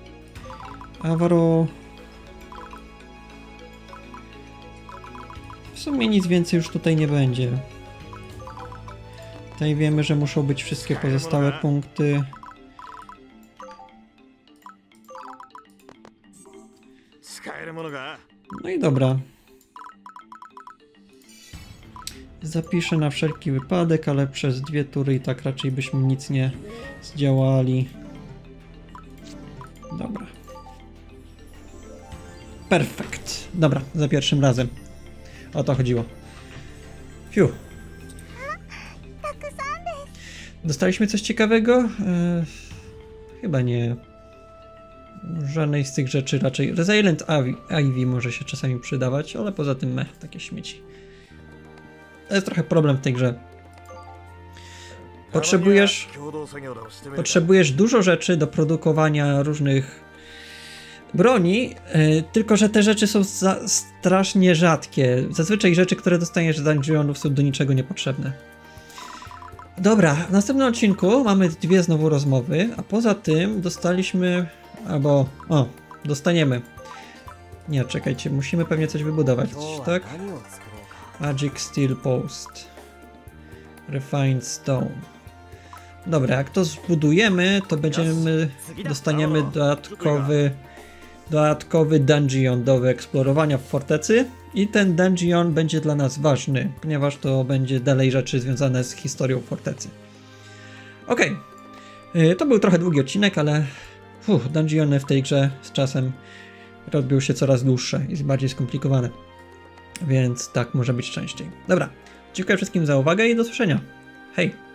Avaro... w sumie nic więcej już tutaj nie będzie. Tutaj wiemy, że muszą być wszystkie pozostałe punkty. No i dobra. Zapiszę na wszelki wypadek, ale przez dwie tury i tak raczej byśmy nic nie zdziałali. Dobra. Perfekt. Dobra, za pierwszym razem. O to chodziło. Fiu. Dostaliśmy coś ciekawego? Eee, chyba nie. Żadnej z tych rzeczy raczej. Resilient Ivy może się czasami przydawać, ale poza tym mech, takie śmieci. To jest trochę problem w tej grze. Potrzebujesz, potrzebujesz dużo rzeczy do produkowania różnych broni, yy, tylko że te rzeczy są za, strasznie rzadkie. Zazwyczaj rzeczy, które dostaniesz z dungeonów, są do niczego niepotrzebne. Dobra, w następnym odcinku mamy dwie znowu rozmowy, a poza tym dostaliśmy, albo, o, dostaniemy. Nie, czekajcie, musimy pewnie coś wybudować, tak? Magic Steel Post. Refined Stone. Dobra, jak to zbudujemy, to będziemy, dostaniemy dodatkowy, dodatkowy dungeon do wyeksplorowania w fortecy i ten dungeon będzie dla nas ważny, ponieważ to będzie dalej rzeczy związane z historią fortecy. Ok, to był trochę długi odcinek, ale uf, dungeony w tej grze z czasem robią się coraz dłuższe i bardziej skomplikowane. Więc tak może być częściej. Dobra, dziękuję wszystkim za uwagę i do usłyszenia. Hej!